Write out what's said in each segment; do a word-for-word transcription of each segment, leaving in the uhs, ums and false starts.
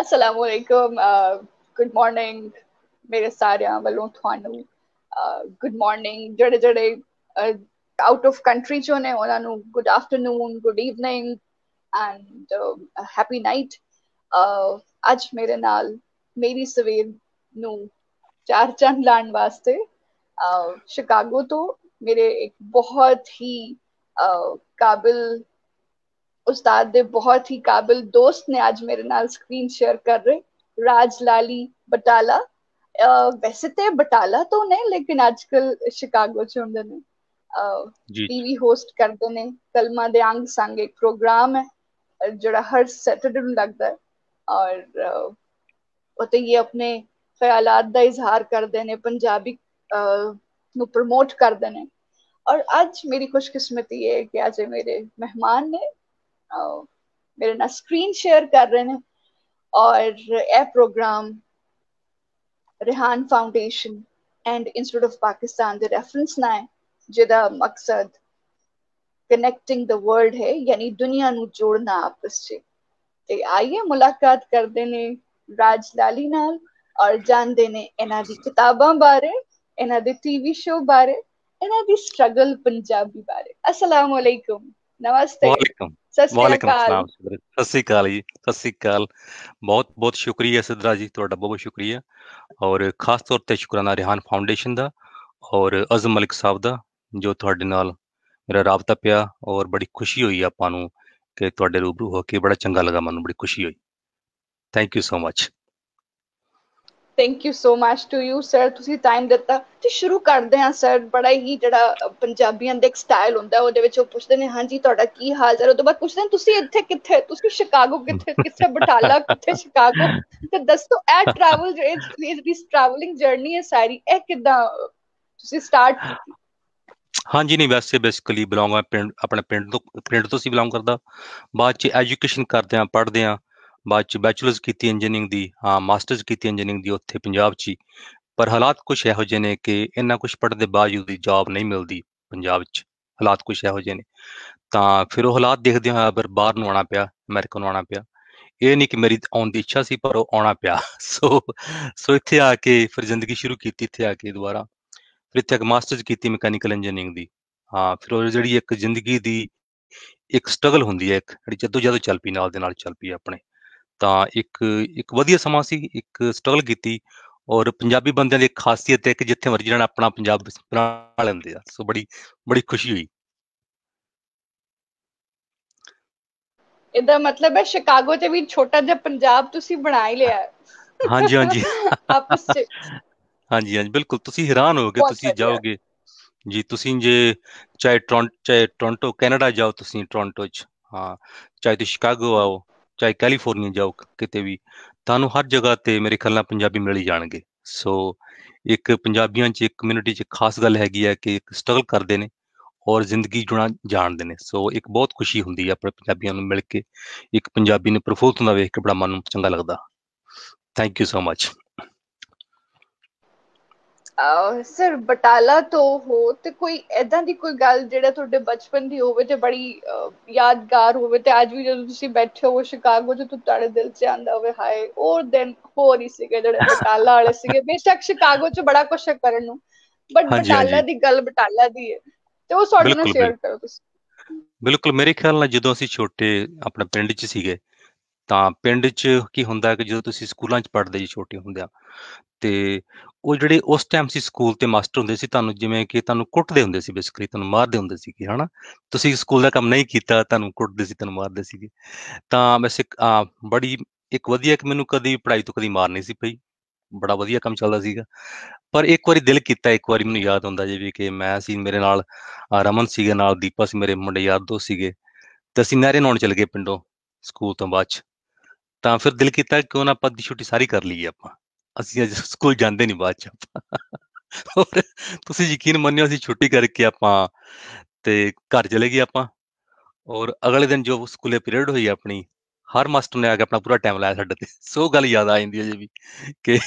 अस्सलाम वालेकुम, good morning मेरे सारिਆਂ ਵੱਲੋਂ ਤੁਹਾਨੂੰ। ਗੁੱਡ ਮॉर्निंग ਜਿਹੜੇ ਜਿਹੜੇ ਆਊਟ ਆਫ ਕੰਟਰੀ ਚੋਂ ਨੇ ਉਹਨਾਂ ਨੂੰ good afternoon, good evening and happy night. ਅੱਜ ਮੇਰੇ ਨਾਲ ਮੇਰੀ ਸਵੇਰ ਨੂੰ ਚਾਰ ਚੰਨ ਲਾਉਣ ਵਾਸਤੇ ਸ਼ਿਕਾਗੋ ਤੋਂ ਮੇਰੇ ਇੱਕ ਬਹੁਤ ਹੀ ਕਾबिल ਉਸਤਾਦ ਦੇ ਬਹੁਤ ਹੀ ਕਾबिल ਦੋਸਤ ਨੇ ਅੱਜ ਮੇਰੇ ਨਾਲ ਸਕਰੀਨ ਸ਼ੇਅਰ ਕਰ ਰਹੇ, ਰਾਜ ਲਾਲੀ ਬਟਾਲਾ। ਵੈਸੇ ਤੇ ਬਟਾਲਾ ਤੋਂ ਨੇ ਲੇਕਿਨ ਅੱਜ ਕੱਲ ਸ਼ਿਕਾਗੋ ਚ ਹੁੰਦੇ ਨੇ। जी ਟੀਵੀ ਹੋਸਟ ਕਰਦੇ ਨੇ, ਕਲਮਾ ਦੇ ਅੰਗ ਸੰਗ ਇੱਕ ਪ੍ਰੋਗਰਾਮ ਹੈ ਜਿਹੜਾ ਹਰ ਸੈਟਰਡੇ ਨੂੰ ਲੱਗਦਾ ਹੈ ਔਰ ਉਤੇ ਇਹ ਆਪਣੇ ਖਿਆਲਾਤ ਦਾ ਇਜ਼ਹਾਰ ਕਰਦੇ ਨੇ, ਪੰਜਾਬੀ ਨੂੰ ਪ੍ਰਮੋਟ ਕਰਦੇ ਨੇ। ਔਰ ਅੱਜ ਮੇਰੀ ਖੁਸ਼ਕਿਸਮਤੀ ਹੈ ਕਿ ਅੱਜ ਮੇਰੇ ਮਹਿਮਾਨ ਨੇ मेरे ना स्क्रीन शेयर कर रहे हैं और यह programme Rehan foundation and institute of Pakistan के रेफरेंस ना है जिहदा मकसद कनेक्टिंग द वर्ल्ड है, यानी दुनिया नू जोड़ना आपस च। ते आइए मुलाकात करते ने राज लाली नाल और जानते ने इन्हां दी किताबां बारे, इन्हां दे टीवी शो बारे, इन्हां दी स्ट्रगल पंजाबी बारे। अस्सलाम वालेकुम, नमस्ते, वालेकुम सत श्री वालेकुम अकाल। अस्सलाम सदर सत श्री अकाल जी, सत श्री अकाल। बहुत बहुत शुक्रिया सिद्धरा जी, ਤੁਹਾਡਾ ਬਹੁਤ ਬਹੁਤ ਸ਼ੁਕਰੀਆ। ਔਰ ਖਾਸ ਤੌਰ ਤੇ ਸ਼ੁਕਰਾਨਾ ਰਿਹਾਨ ਫਾਊਂਡੇਸ਼ਨ ਦਾ ਔਰ ਅਜ਼ਮ ਮਲਿਕ ਸਾਹਿਬ ਦਾ ਜੋ ਤੁਹਾਡੇ ਨਾਲ ਮੇਰਾ ਰਾਬਤਾ ਪਿਆ ਔਰ ਬੜੀ ਖੁਸ਼ੀ ਹੋਈ ਆਪਾਂ ਨੂੰ ਕਿ ਤੁਹਾਡੇ ਰੂਬਰੂ ਹੋ ਕੇ ਬੜਾ ਚੰਗਾ ਲੱਗਾ, ਮੈਨੂੰ ਬੜੀ ਖੁਸ਼ੀ ਹੋਈ। Thank you so much. Thank you so much to you sir, ਤੁਸੀਂ ਟਾਈਮ ਦਿੱਤਾ। ਤੇ ਸ਼ੁਰੂ ਕਰਦੇ ਹਾਂ ਸਰ, ਬੜਾ ਹੀ ਜਿਹੜਾ ਪੰਜਾਬੀਆਂ ਦਾ ਇੱਕ ਸਟਾਈਲ ਹੁੰਦਾ ਉਹਦੇ ਵਿੱਚ ਉਹ ਪੁੱਛਦੇ ਨੇ ਹਾਂਜੀ ਤੁਹਾਡਾ ਕੀ ਹਾਲ ਚਾਲ, ਉਹ ਤੋਂ ਬਾਅਦ ਪੁੱਛਦੇ ਨੇ ਤੁਸੀਂ ਇੱਥੇ ਕਿੱਥੇ, ਤੁਸੀਂ ਸ਼ਿਕਾਗੋ ਕਿੱਥੇ, ਕਿੱਥੇ ਬਟਾਲਾ, ਕਿੱਥੇ ਸ਼ਿਕਾਗੋ। ਤੇ ਦੱਸੋ ਇਹ ਟਰੈਵਲ ਜਿਹੜੀ ਟਰੈਵਲਿੰਗ ਜਰਨੀ ਹੈ ਸਾਰੀ, ਇਹ ਕਿੱਦਾਂ ਤੁਸੀਂ ਸਟਾਰਟ ਕੀਤੀ? ਹਾਂਜੀ ਨਹੀਂ, ਵੈਸੇ ਬੇਸਿਕਲੀ ਬਿਲੋਂਗ ਮੈਂ ਪਿੰਡ ਆਪਣੇ ਪਿੰਡ ਤੋਂ ਪਿੰਡ ਤੋਂ ਸੀ ਬਿਲੋਂਗ ਕਰਦਾ। ਬਾਅਦ 'ਚ ਐਜੂਕੇਸ਼ਨ ਕਰਦਿਆਂ ਪੜ੍ਹਦਿਆਂ ਬਾਅਦ 'ਚ ਬੈਚਲਰਸ ਕੀਤੀ ਇੰਜੀਨੀਅਰਿੰਗ ਦੀ, ਹਾਂ ਮਾਸਟਰਸ ਕੀਤੀ ਇੰਜੀਨੀਅਰਿੰਗ ਦੀ ਉੱਥੇ ਪੰਜਾਬ 'ਚ ਹੀ। ਪਰ ਹਾਲਾਤ ਕੁਛ ਇਹੋ ਜਿਹੇ ਨੇ ਕਿ ਇੰਨਾ ਕੁਛ ਪੜ੍ਹਨ ਦੇ ਬਾਵਜੂਦ ਵੀ ਜੌਬ ਨਹੀਂ ਮਿਲਦੀ ਪੰਜਾਬ 'ਚ। ਹਾਲਾਤ ਕੁਛ ਇਹੋ ਜਿਹੇ ਨੇ, ਤਾਂ ਫਿਰ ਉਹ ਹਾਲਾਤ ਦੇਖਦੇ ਹੋਇਆ ਫਿਰ ਬਾਹਰ ਨੂੰ ਆਉਣਾ ਪਿਆ, ਅਮਰੀਕਾ ਨੂੰ ਆਉਣਾ ਪਿਆ। ਇਹ ਨਹੀਂ ਕਿ ਮੇਰੀ ਆਉਣ ਦੀ ਇੱਛਾ ਸੀ, ਪਰ ਉਹ ਆਉਣਾ ਪਿਆ। ਸੋ ਸੋ ਇੱਥੇ ਆ ਕੇ ਫਿਰ ਜ਼ਿੰਦਗੀ ਸ਼ੁਰੂ ਕੀਤੀ, ਇੱਥੇ ਆ ਕੇ ਦੁਬਾਰਾ ਫਿਰ ਇੱਥੇ ਆ ਕੇ ਮਾਸਟਰਸ ਕੀਤੀ ਮਕੈਨੀਕਲ ਇੰਜੀਨੀਅਰਿੰਗ ਦੀ। ਹਾਂ ਫਿਰ ਉਹ ਜਿਹੜੀ ਇੱਕ ਜ਼ਿੰਦਗੀ ਦੀ ਇੱਕ ਸਟਰਗਲ ਹੁੰਦੀ ਹੈ, ਇੱਕ ਜਿਹੜੀ ਜਦੋਂ ਜਦੋਂ ਚੱਲ ਪਈ ਨਾਲ ਦੇ ਨਾਲ ਚੱਲ ਪਈ ਆਪਣੇ, ਤਾਂ ਇੱਕ ਇੱਕ ਵਧੀਆ ਸਮਾਂ ਸੀ, ਇੱਕ ਸਟਰਗਲ ਕੀਤੀ। ਔਰ ਪੰਜਾਬੀ ਬੰਦਿਆਂ ਦੀ ਇੱਕ ਖਾਸੀਅਤ ਹੈ ਕਿ ਜਿੱਥੇ ਮਰਜ਼ੀ ਜਾਣਾ ਆਪਣਾ ਪੰਜਾਬ ਬਣਾ ਲੈਂਦੇ ਆ। ਸੋ ਬੜੀ ਬੜੀ ਖੁਸ਼ੀ ਹੋਈ। ਇਹਦਾ ਮਤਲਬ ਹੈ ਸ਼ਿਕਾਗੋ ਚ ਵੀ ਛੋਟਾ ਜਿਹਾ ਪੰਜਾਬ ਤੁਸੀਂ ਬਣਾ ਹੀ ਲਿਆ ਹਾਂਜੀ ਹਾਂਜੀ ਆਪਸ ਚ। ਹਾਂਜੀ ਹਾਂਜੀ ਬਿਲਕੁਲ, ਤੁਸੀਂ ਹੈਰਾਨ ਹੋਗੇ, ਬਹੁਤ ਤੁਸੀਂ ਵਧੀਆ। ਜਾਓਗੇ ਜੀ। ਤੁਸੀਂ ਜੇ ਚਾਹੇ ਟੋਰਨ ਚਾਹੇ ਟੋਰਾਂਟੋ ਕੈਨੇਡਾ ਜਾਓ, ਤੁਸੀਂ ਟੋਰਾਂਟੋ 'ਚ, ਹਾਂ ਚਾਹੇ ਤੁਸੀਂ ਸ਼ਿਕਾਗੋ ਆਓ, ਚਾਹੇ ਕੈਲੀਫੋਰਨੀਆ ਜਾਓ, ਕਿਤੇ ਵੀ ਤੁਹਾਨੂੰ ਹਰ ਜਗ੍ਹਾ 'ਤੇ ਮੇਰੇ ਖਿਆਲ ਨਾਲ ਪੰਜਾਬੀ ਮਿਲ ਹੀ ਜਾਣਗੇ। ਸੋ ਇੱਕ ਪੰਜਾਬੀਆਂ 'ਚ ਇੱਕ ਕਮਿਊਨਿਟੀ 'ਚ ਖਾਸ ਗੱਲ ਹੈਗੀ ਹੈ ਕਿ ਇੱਕ ਸਟਰਗਲ ਕਰਦੇ ਨੇ ਔਰ ਜ਼ਿੰਦਗੀ ਜੁਣਾ ਜਾਣਦੇ ਨੇ। ਸੋ ਇੱਕ ਬਹੁਤ ਖੁਸ਼ੀ ਹੁੰਦੀ ਹੈ ਆਪਣੇ ਪੰਜਾਬੀਆਂ ਨੂੰ ਮਿਲ ਕੇ, ਇੱਕ ਪੰਜਾਬੀ ਨੂੰ ਪ੍ਰਫੁੱਲਤ ਹੁੰਦਾ ਵੇਖ ਕੇ ਬੜਾ ਮਨ ਨੂੰ ਚੰਗਾ ਲੱਗਦਾ। Thank you so much. Sir Batala ਤੋਂ ਹੋ ਤੇ ਕੋਈ ਏਦਾਂ ਦੀ ਕੋਈ ਗੱਲ ਜਿਹੜਾ ਤੁਹਾਡੇ ਬਚਪਨ ਦੀ ਹੋਵੇ ਤੇ ਬੜੀ ਯਾਦਗਾਰ ਹੋਵੇ ਤੇ ਅੱਜ ਵੀ ਜਦੋਂ ਤੁਸੀਂ ਬੈਠੇ ਹੋ ਸ਼ਿਕਾਗੋ ਚ ਤੁਹਾਡੇ ਦਿਲ ਚ ਆਉਂਦਾ ਹੋਵੇ ਹਾਏ ਉਹ ਦਿਨ ਹੋਰ ਹੀ ਸੀਗੇ ਜਿਹੜੇ ਬਟਾਲਾ ਵਾਲੇ ਸੀਗੇ। ਬੇਸ਼ੱਕ ਸ਼ਿਕਾਗੋ ਚ ਬੜਾ ਕੁਛ ਹੈ ਕਰਨ ਨੂੰ, ਬਟ ਹਾਂਜੀ ਬਟਾਲਾ ਹਾਂਜੀ ਦੀ ਗੱਲ ਬਟਾਲਾ ਦੀ ਹੈ ਤੇ ਉਹ ਸਾਡੇ ਨਾਲ ਬਿਲਕੁਲ ਸ਼ੇਅਰ ਬਿਲਕੁਲ ਕਰੋ ਤੁਸੀਂ। ਬਿਲਕੁਲ ਮੇਰੇ ਖਿਆਲ ਨਾਲ ਜਦੋਂ ਅਸੀਂ ਛੋਟੇ ਆਪਣੇ ਪਿੰਡ 'ਚ ਸੀਗੇ, ਤਾਂ ਪਿੰਡ 'ਚ ਕੀ ਹੁੰਦਾ ਕਿ ਜਦੋਂ ਤੁਸੀਂ ਸਕੂਲਾਂ 'ਚ ਪੜ੍ਹਦੇ ਜੀ ਛੋਟੇ ਹੁੰਦਿਆਂ, ਤੇ ਉਹ ਜਿਹੜੇ ਉਸ ਟਾਈਮ ਸੀ ਸਕੂਲ ਤੇ ਮਾਸਟਰ ਹੁੰਦੇ ਸੀ, ਤੁਹਾਨੂੰ ਜਿਵੇਂ ਕਿ ਤੁਹਾਨੂੰ ਕੁੱਟਦੇ ਹੁੰਦੇ ਸੀ, ਬੇਸਿਕਲੀ ਤੁਹਾਨੂੰ ਮਾਰਦੇ ਹੁੰਦੇ ਸੀਗੇ, ਹਨਾ। ਤੁਸੀਂ ਸਕੂਲ ਦਾ ਕੰਮ ਨਹੀਂ ਕੀਤਾ, ਤੁਹਾਨੂੰ ਕੁੱਟਦੇ ਸੀ, ਤੁਹਾਨੂੰ ਮਾਰਦੇ ਸੀਗੇ। ਤਾਂ ਵੈਸੇ ਅਹ, ਬੜੀ ਇੱਕ ਵਧੀਆ ਕਿ ਮੈਨੂੰ ਕਦੀ ਪੜ੍ਹਾਈ ਤੋਂ ਕਦੀ ਮਾਰ ਨਹੀਂ ਸੀ ਪਈ, ਬੜਾ ਵਧੀਆ ਕੰਮ ਚੱਲਦਾ ਸੀਗਾ। ਪਰ ਇੱਕ ਵਾਰੀ ਦਿਲ ਕੀਤਾ, ਇੱਕ ਵਾਰੀ ਮੈਨੂੰ ਯਾਦ ਹੁੰਦਾ ਜਿਵੇਂ ਕਿ ਮੈਂ ਸੀ, ਮੇਰੇ ਨਾਲ ਅਹ, ਰਮਨ ਸੀਗੇ, ਨਾਲ ਦੀਪਾ ਸੀ, ਮੇਰੇ ਮੁੰਡੇ ਯਾਰ ਦੋਸਤ ਸੀਗੇ, ਤੇ ਅਸੀਂ ਨਹਿਰੇ ਨਹਾਉਣ ਚਲੇ ਗਏ ਪਿੰਡੋਂ ਸਕੂਲ ਤੋਂ ਬਾਅਦ 'ਚ। ਤਾਂ ਫਿਰ ਦਿਲ ਕੀਤਾ ਕਿਉਂ ਨਾ ਆਪਾਂ ਅੱਧੀ ਛੁੱਟੀ ਸਾਰੀ ਕਰ ਲਈਏ ਆਪਾਂ, ਅਸੀਂ ਅੱਜ ਸਕੂਲ ਜਾਂਦੇ ਨਹੀਂ ਬਾਅਦ 'ਚ ਆਪਾਂ। ਔਰ ਤੁਸੀਂ ਯਕੀਨ ਮੰਨਿਓ, ਅਸੀਂ ਛੁੱਟੀ ਕਰਕੇ ਆਪਾਂ ਤੇ ਘਰ ਚਲੇ ਗਏ ਆਪਾਂ। ਔਰ ਅਗਲੇ ਦਿਨ ਜੋ ਸਕੂਲੇ ਪੀਰੀਅਡ ਹੋਈ ਆਪਣੀ, ਹਰ ਮਾਸਟਰ ਨੇ ਆ ਕੇ ਆਪਣਾ ਪੂਰਾ ਟਾਈਮ ਲਾਇਆ ਸਾਡੇ ਤੇ। ਸੋ ਉਹ ਗੱਲ ਯਾਦ ਆ ਜਾਂਦੀ ਹੈ ਜੇ ਵੀ ਕਿ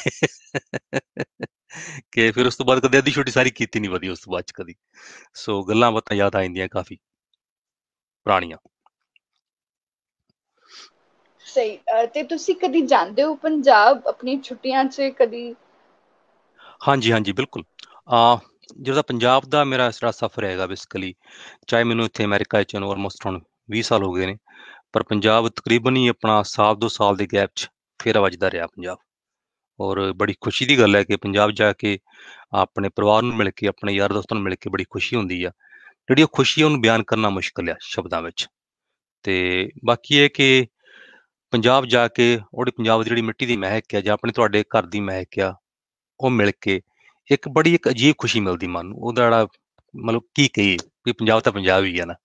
ਕਿ ਫਿਰ ਉਸ ਤੋਂ ਬਾਅਦ ਕਦੇ ਅੱਧੀ ਛੁੱਟੀ ਸਾਰੀ ਕੀਤੀ ਨਹੀਂ ਵਧੀਆ ਉਸ ਤੋਂ ਬਾਅਦ 'ਚ ਕਦੀ। ਸੋ ਗੱਲਾਂ ਬਾਤਾਂ ਯਾਦ ਆ ਜਾਂਦੀਆਂ ਕਾਫੀ ਪੁਰਾਣੀਆਂ। ਸਹੀ। ਅਹ ਤੇ ਤੁਸੀਂ ਕਦੀ ਜਾਂਦੇ ਹੋ ਪੰਜਾਬ ਆਪਣੀ ਛੁੱਟੀਆਂ 'ਚ ਕਦੀ? ਹਾਂਜੀ ਹਾਂਜੀ ਬਿਲਕੁਲ। ਆ ਜਿਹੜਾ ਪੰਜਾਬ ਦਾ ਮੇਰਾ ਜਿਹੜਾ ਸਫ਼ਰ ਹੈਗਾ ਬੇਸਿਕਲੀ, ਚਾਹੇ ਮੈਨੂੰ ਇੱਥੇ ਅਮਰੀਕਾ 'ਚ ਨੂੰ ਆਲਮੋਸਟ ਹੁਣ ਵੀਹ ਸਾਲ ਹੋ ਗਏ ਨੇ, ਪਰ ਪੰਜਾਬ ਤਕਰੀਬਨ ਹੀ ਆਪਣਾ ਸਾਲ ਦੋ ਸਾਲ ਦੇ ਗੈਪ 'ਚ ਫੇਰ ਵੱਜਦਾ ਰਿਹਾ ਪੰਜਾਬ। ਔਰ ਬੜੀ ਖੁਸ਼ੀ ਦੀ ਗੱਲ ਹੈ ਕਿ ਪੰਜਾਬ ਜਾ ਕੇ ਆਪਣੇ ਪਰਿਵਾਰ ਨੂੰ ਮਿਲ ਕੇ, ਆਪਣੇ ਯਾਰ ਦੋਸਤਾਂ ਨੂੰ ਮਿਲ ਕੇ ਬੜੀ ਖੁਸ਼ੀ ਹੁੰਦੀ ਆ। ਜਿਹੜੀ ਉਹ ਖੁਸ਼ੀ ਆ ਉਹਨੂੰ ਬਿਆਨ ਕਰਨਾ ਮੁਸ਼ਕਲ ਆ ਸ਼ਬਦਾਂ ਵਿੱਚ। ਤੇ ਬਾਕੀ ਇਹ ਕਿ ਪੰਜਾਬ ਜਾ ਕੇ ਉਹਦੀ ਪੰਜਾਬ ਦੀ ਜਿਹੜੀ ਮਿੱਟੀ ਦੀ ਮਹਿਕ ਹੈ, ਜਾਂ ਆਪਣੇ ਤੁਹਾਡੇ ਘਰ ਦੀ ਮਹਿਕ ਆ, ਉਹ ਮਿਲ ਕੇ ਇੱਕ ਬੜੀ ਇੱਕ ਅਜੀਬ ਖੁਸ਼ੀ ਮਿਲਦੀ ਮਨ ਨੂੰ। ਉਹਦਾ ਜਿਹੜਾ ਮਤਲਬ ਕੀ ਕਹੀਏ ਵੀ ਪੰਜਾਬ ਤਾਂ ਪੰਜਾਬ ਹੀ ਆ ਨਾ।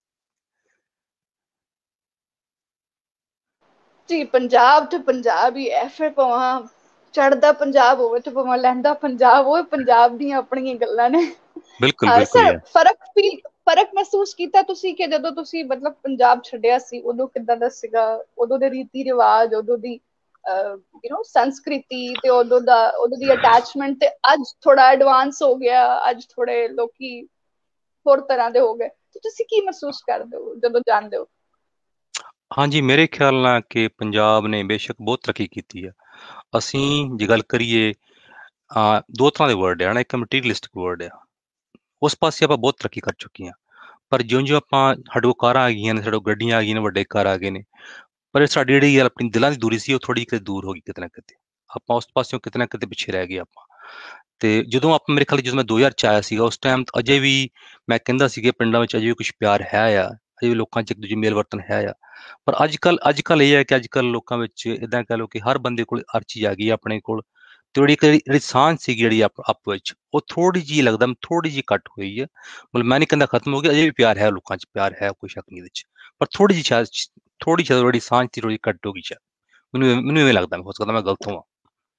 ਜੀ ਪੰਜਾਬ ਤੇ ਪੰਜਾਬ ਹੀ ਹੈ, ਫਿਰ ਭਾਵੇਂ ਚੜ੍ਹਦਾ ਪੰਜਾਬ ਹੋਵੇ ਤੇ ਭਾਵੇਂ ਲਹਿੰਦਾ ਪੰਜਾਬ ਹੋਵੇ, ਪੰਜਾਬ ਦੀਆਂ ਆਪਣੀਆਂ ਗੱਲਾਂ ਨੇ। ਬਿਲਕੁਲ ਅਹ ਬਿਲਕੁਲ ਸਰ, ਯਾਰ। ਫਰਕ ਫੀਲ ਫਰਕ ਮਹਿਸੂਸ ਕੀਤਾ ਤੁਸੀਂ ਕਿ ਜਦੋਂ ਤੁਸੀਂ ਮਤਲਬ ਪੰਜਾਬ ਛੱਡਿਆ ਸੀ ਉਦੋਂ ਕਿੱਦਾਂ ਦਾ ਸੀਗਾ? ਉਦੋਂ ਦੇ ਰੀਤੀ ਰਿਵਾਜ, ਉਦੋਂ ਦੀ ਯੂ نو ਸੰਸਕ੍ਰਿਤੀ, ਤੇ ਉਦੋਂ ਦਾ ਉਦੋਂ ਦੀ ਅਟੈਚਮੈਂਟ, ਤੇ ਅੱਜ ਥੋੜਾ ਐਡਵਾਂਸ ਹੋ ਗਿਆ, ਅੱਜ ਥੋੜੇ ਲੋਕੀ ਹੋਰ ਤਰ੍ਹਾਂ ਦੇ ਹੋ ਗਏ, ਤੇ ਤੁਸੀਂ ਕੀ ਮਹਿਸੂਸ ਕਰਦੇ ਹੋ ਜਦੋਂ ਜਾਂਦੇ ਹੋ? ਹਾਂਜੀ, ਮੇਰੇ ਖਿਆਲ ਨਾਲ ਕਿ ਪੰਜਾਬ ਨੇ ਬੇਸ਼ੱਕ ਬਹੁਤ ਤਰੱਕੀ ਕੀਤੀ ਆ। ਅਸੀਂ ਜੇ ਗੱਲ ਕਰੀਏ, ਅਹ, ਦੋ ਤਰ੍ਹਾਂ ਦੇ ਵਰਡ ਆ ਨਾ, ਇੱਕ ਮਟੀਰੀਅਲਿਸਟਿਕ ਵਰਡ ਆ। ਉਸ ਪਾਸੇ ਆਪਾਂ ਬਹੁਤ ਤਰੱਕੀ ਕਰ ਚੁੱਕੇ ਹਾਂ। ਪਰ ਜਿਉਂ ਜਿਉਂ ਆਪਾਂ ਸਾਡੇ ਕੋਲ ਕਾਰਾਂ ਆ ਗਈਆਂ ਨੇ, ਸਾਡੇ ਕੋਲ ਗੱਡੀਆਂ ਆ ਗਈਆਂ ਨੇ, ਵੱਡੇ ਘਰ ਆ ਗਏ ਨੇ, ਪਰ ਇਹ ਸਾਡੀ ਜਿਹੜੀ ਯਾਰ ਆਪਣੀ ਦਿਲਾਂ ਦੀ ਦੂਰੀ ਸੀ, ਉਹ ਥੋੜੀ ਕਿਤੇ ਦੂਰ ਹੋ ਗਈ ਕਿਤੇ ਨਾ ਕਿਤੇ। ਆਪਾਂ ਉਸ ਪਾਸਿਓਂ ਕਿਤੇ ਨਾ ਕਿਤੇ ਪਿੱਛੇ ਰਹਿ ਗਏ ਆਪਾਂ। ਤੇ ਜਦੋਂ ਆਪਾਂ, ਮੇਰੇ ਖਿਆਲ ਜਦੋਂ ਮੈਂ ਦੋ ਹਜ਼ਾਰ ਚ ਆਇਆ ਸੀਗਾ, ਉਸ ਟਾਈਮ ਅਜੇ ਵੀ ਮੈਂ ਕਹਿੰਦਾ ਸੀ ਕਿ ਪਿੰਡਾਂ ਵਿੱਚ ਅਜੇ ਵੀ ਕੁਝ ਪਿਆਰ ਹੈ ਆ, ਅਜੇ ਵੀ ਲੋਕਾਂ 'ਚ ਇੱਕ ਦੂਜੇ ਮੇਲ ਵਰਤਨ ਹੈ ਆ। ਪਰ ਅੱਜ ਕੱਲ ਅੱਜ ਕੱਲ ਇਹ ਹੈ ਕਿ ਅੱਜ ਕੱਲ ਲੋਕਾਂ ਵਿੱਚ ਇਦਾਂ ਕਹਿ ਲਓ ਕਿ ਹਰ ਬੰਦੇ ਕੋਲ ਹਰ ਚੀਜ਼ ਆ ਗਈ ਹੈ ਆਪਣੇ ਕੋਲ। ਤੇ ਜਿਹੜੀ ਇੱਕ ਜਿਹੜੀ ਜਿਹੜੀ ਸਾਂਝ ਸੀਗੀ ਜਿਹੜੀ ਆਪ ਆਪ ਵਿੱਚ, ਉਹ ਥੋੜੀ ਜਿਹੀ ਲੱਗਦਾ ਥੋੜੀ ਜਿਹੀ ਘੱਟ ਹੋਈ ਹੈ। ਮਤਲਬ ਮੈਂ ਨਹੀਂ ਕਹਿੰਦਾ ਖਤਮ ਹੋ ਗਈ, ਅਜੇ ਵੀ ਪਿਆਰ ਹੈ ਲੋਕਾਂ 'ਚ, ਪਿਆਰ ਹੈ, ਕੋਈ ਸ਼ੱਕ ਨਹੀਂ ਇਹਦੇ 'ਚ। ਪਰ ਥੋੜੀ ਜਿਹੀ ਸ਼ਾਇਦ, ਥੋੜੀ ਜਿਹੀ ਜਿਹੜੀ ਸਾਂਝ ਸੀ ਥੋੜੀ ਘੱਟ ਹੋ ਗਈ ਸ਼ਾਇਦ। ਮੈਨੂੰ ਇਵੇਂ- ਮੈਨੂੰ ਇਵੇਂ ਲੱਗਦਾ, ਹੋ ਸਕਦਾ ਮੈਂ ਗਲਤ ਹੋਵਾਂ।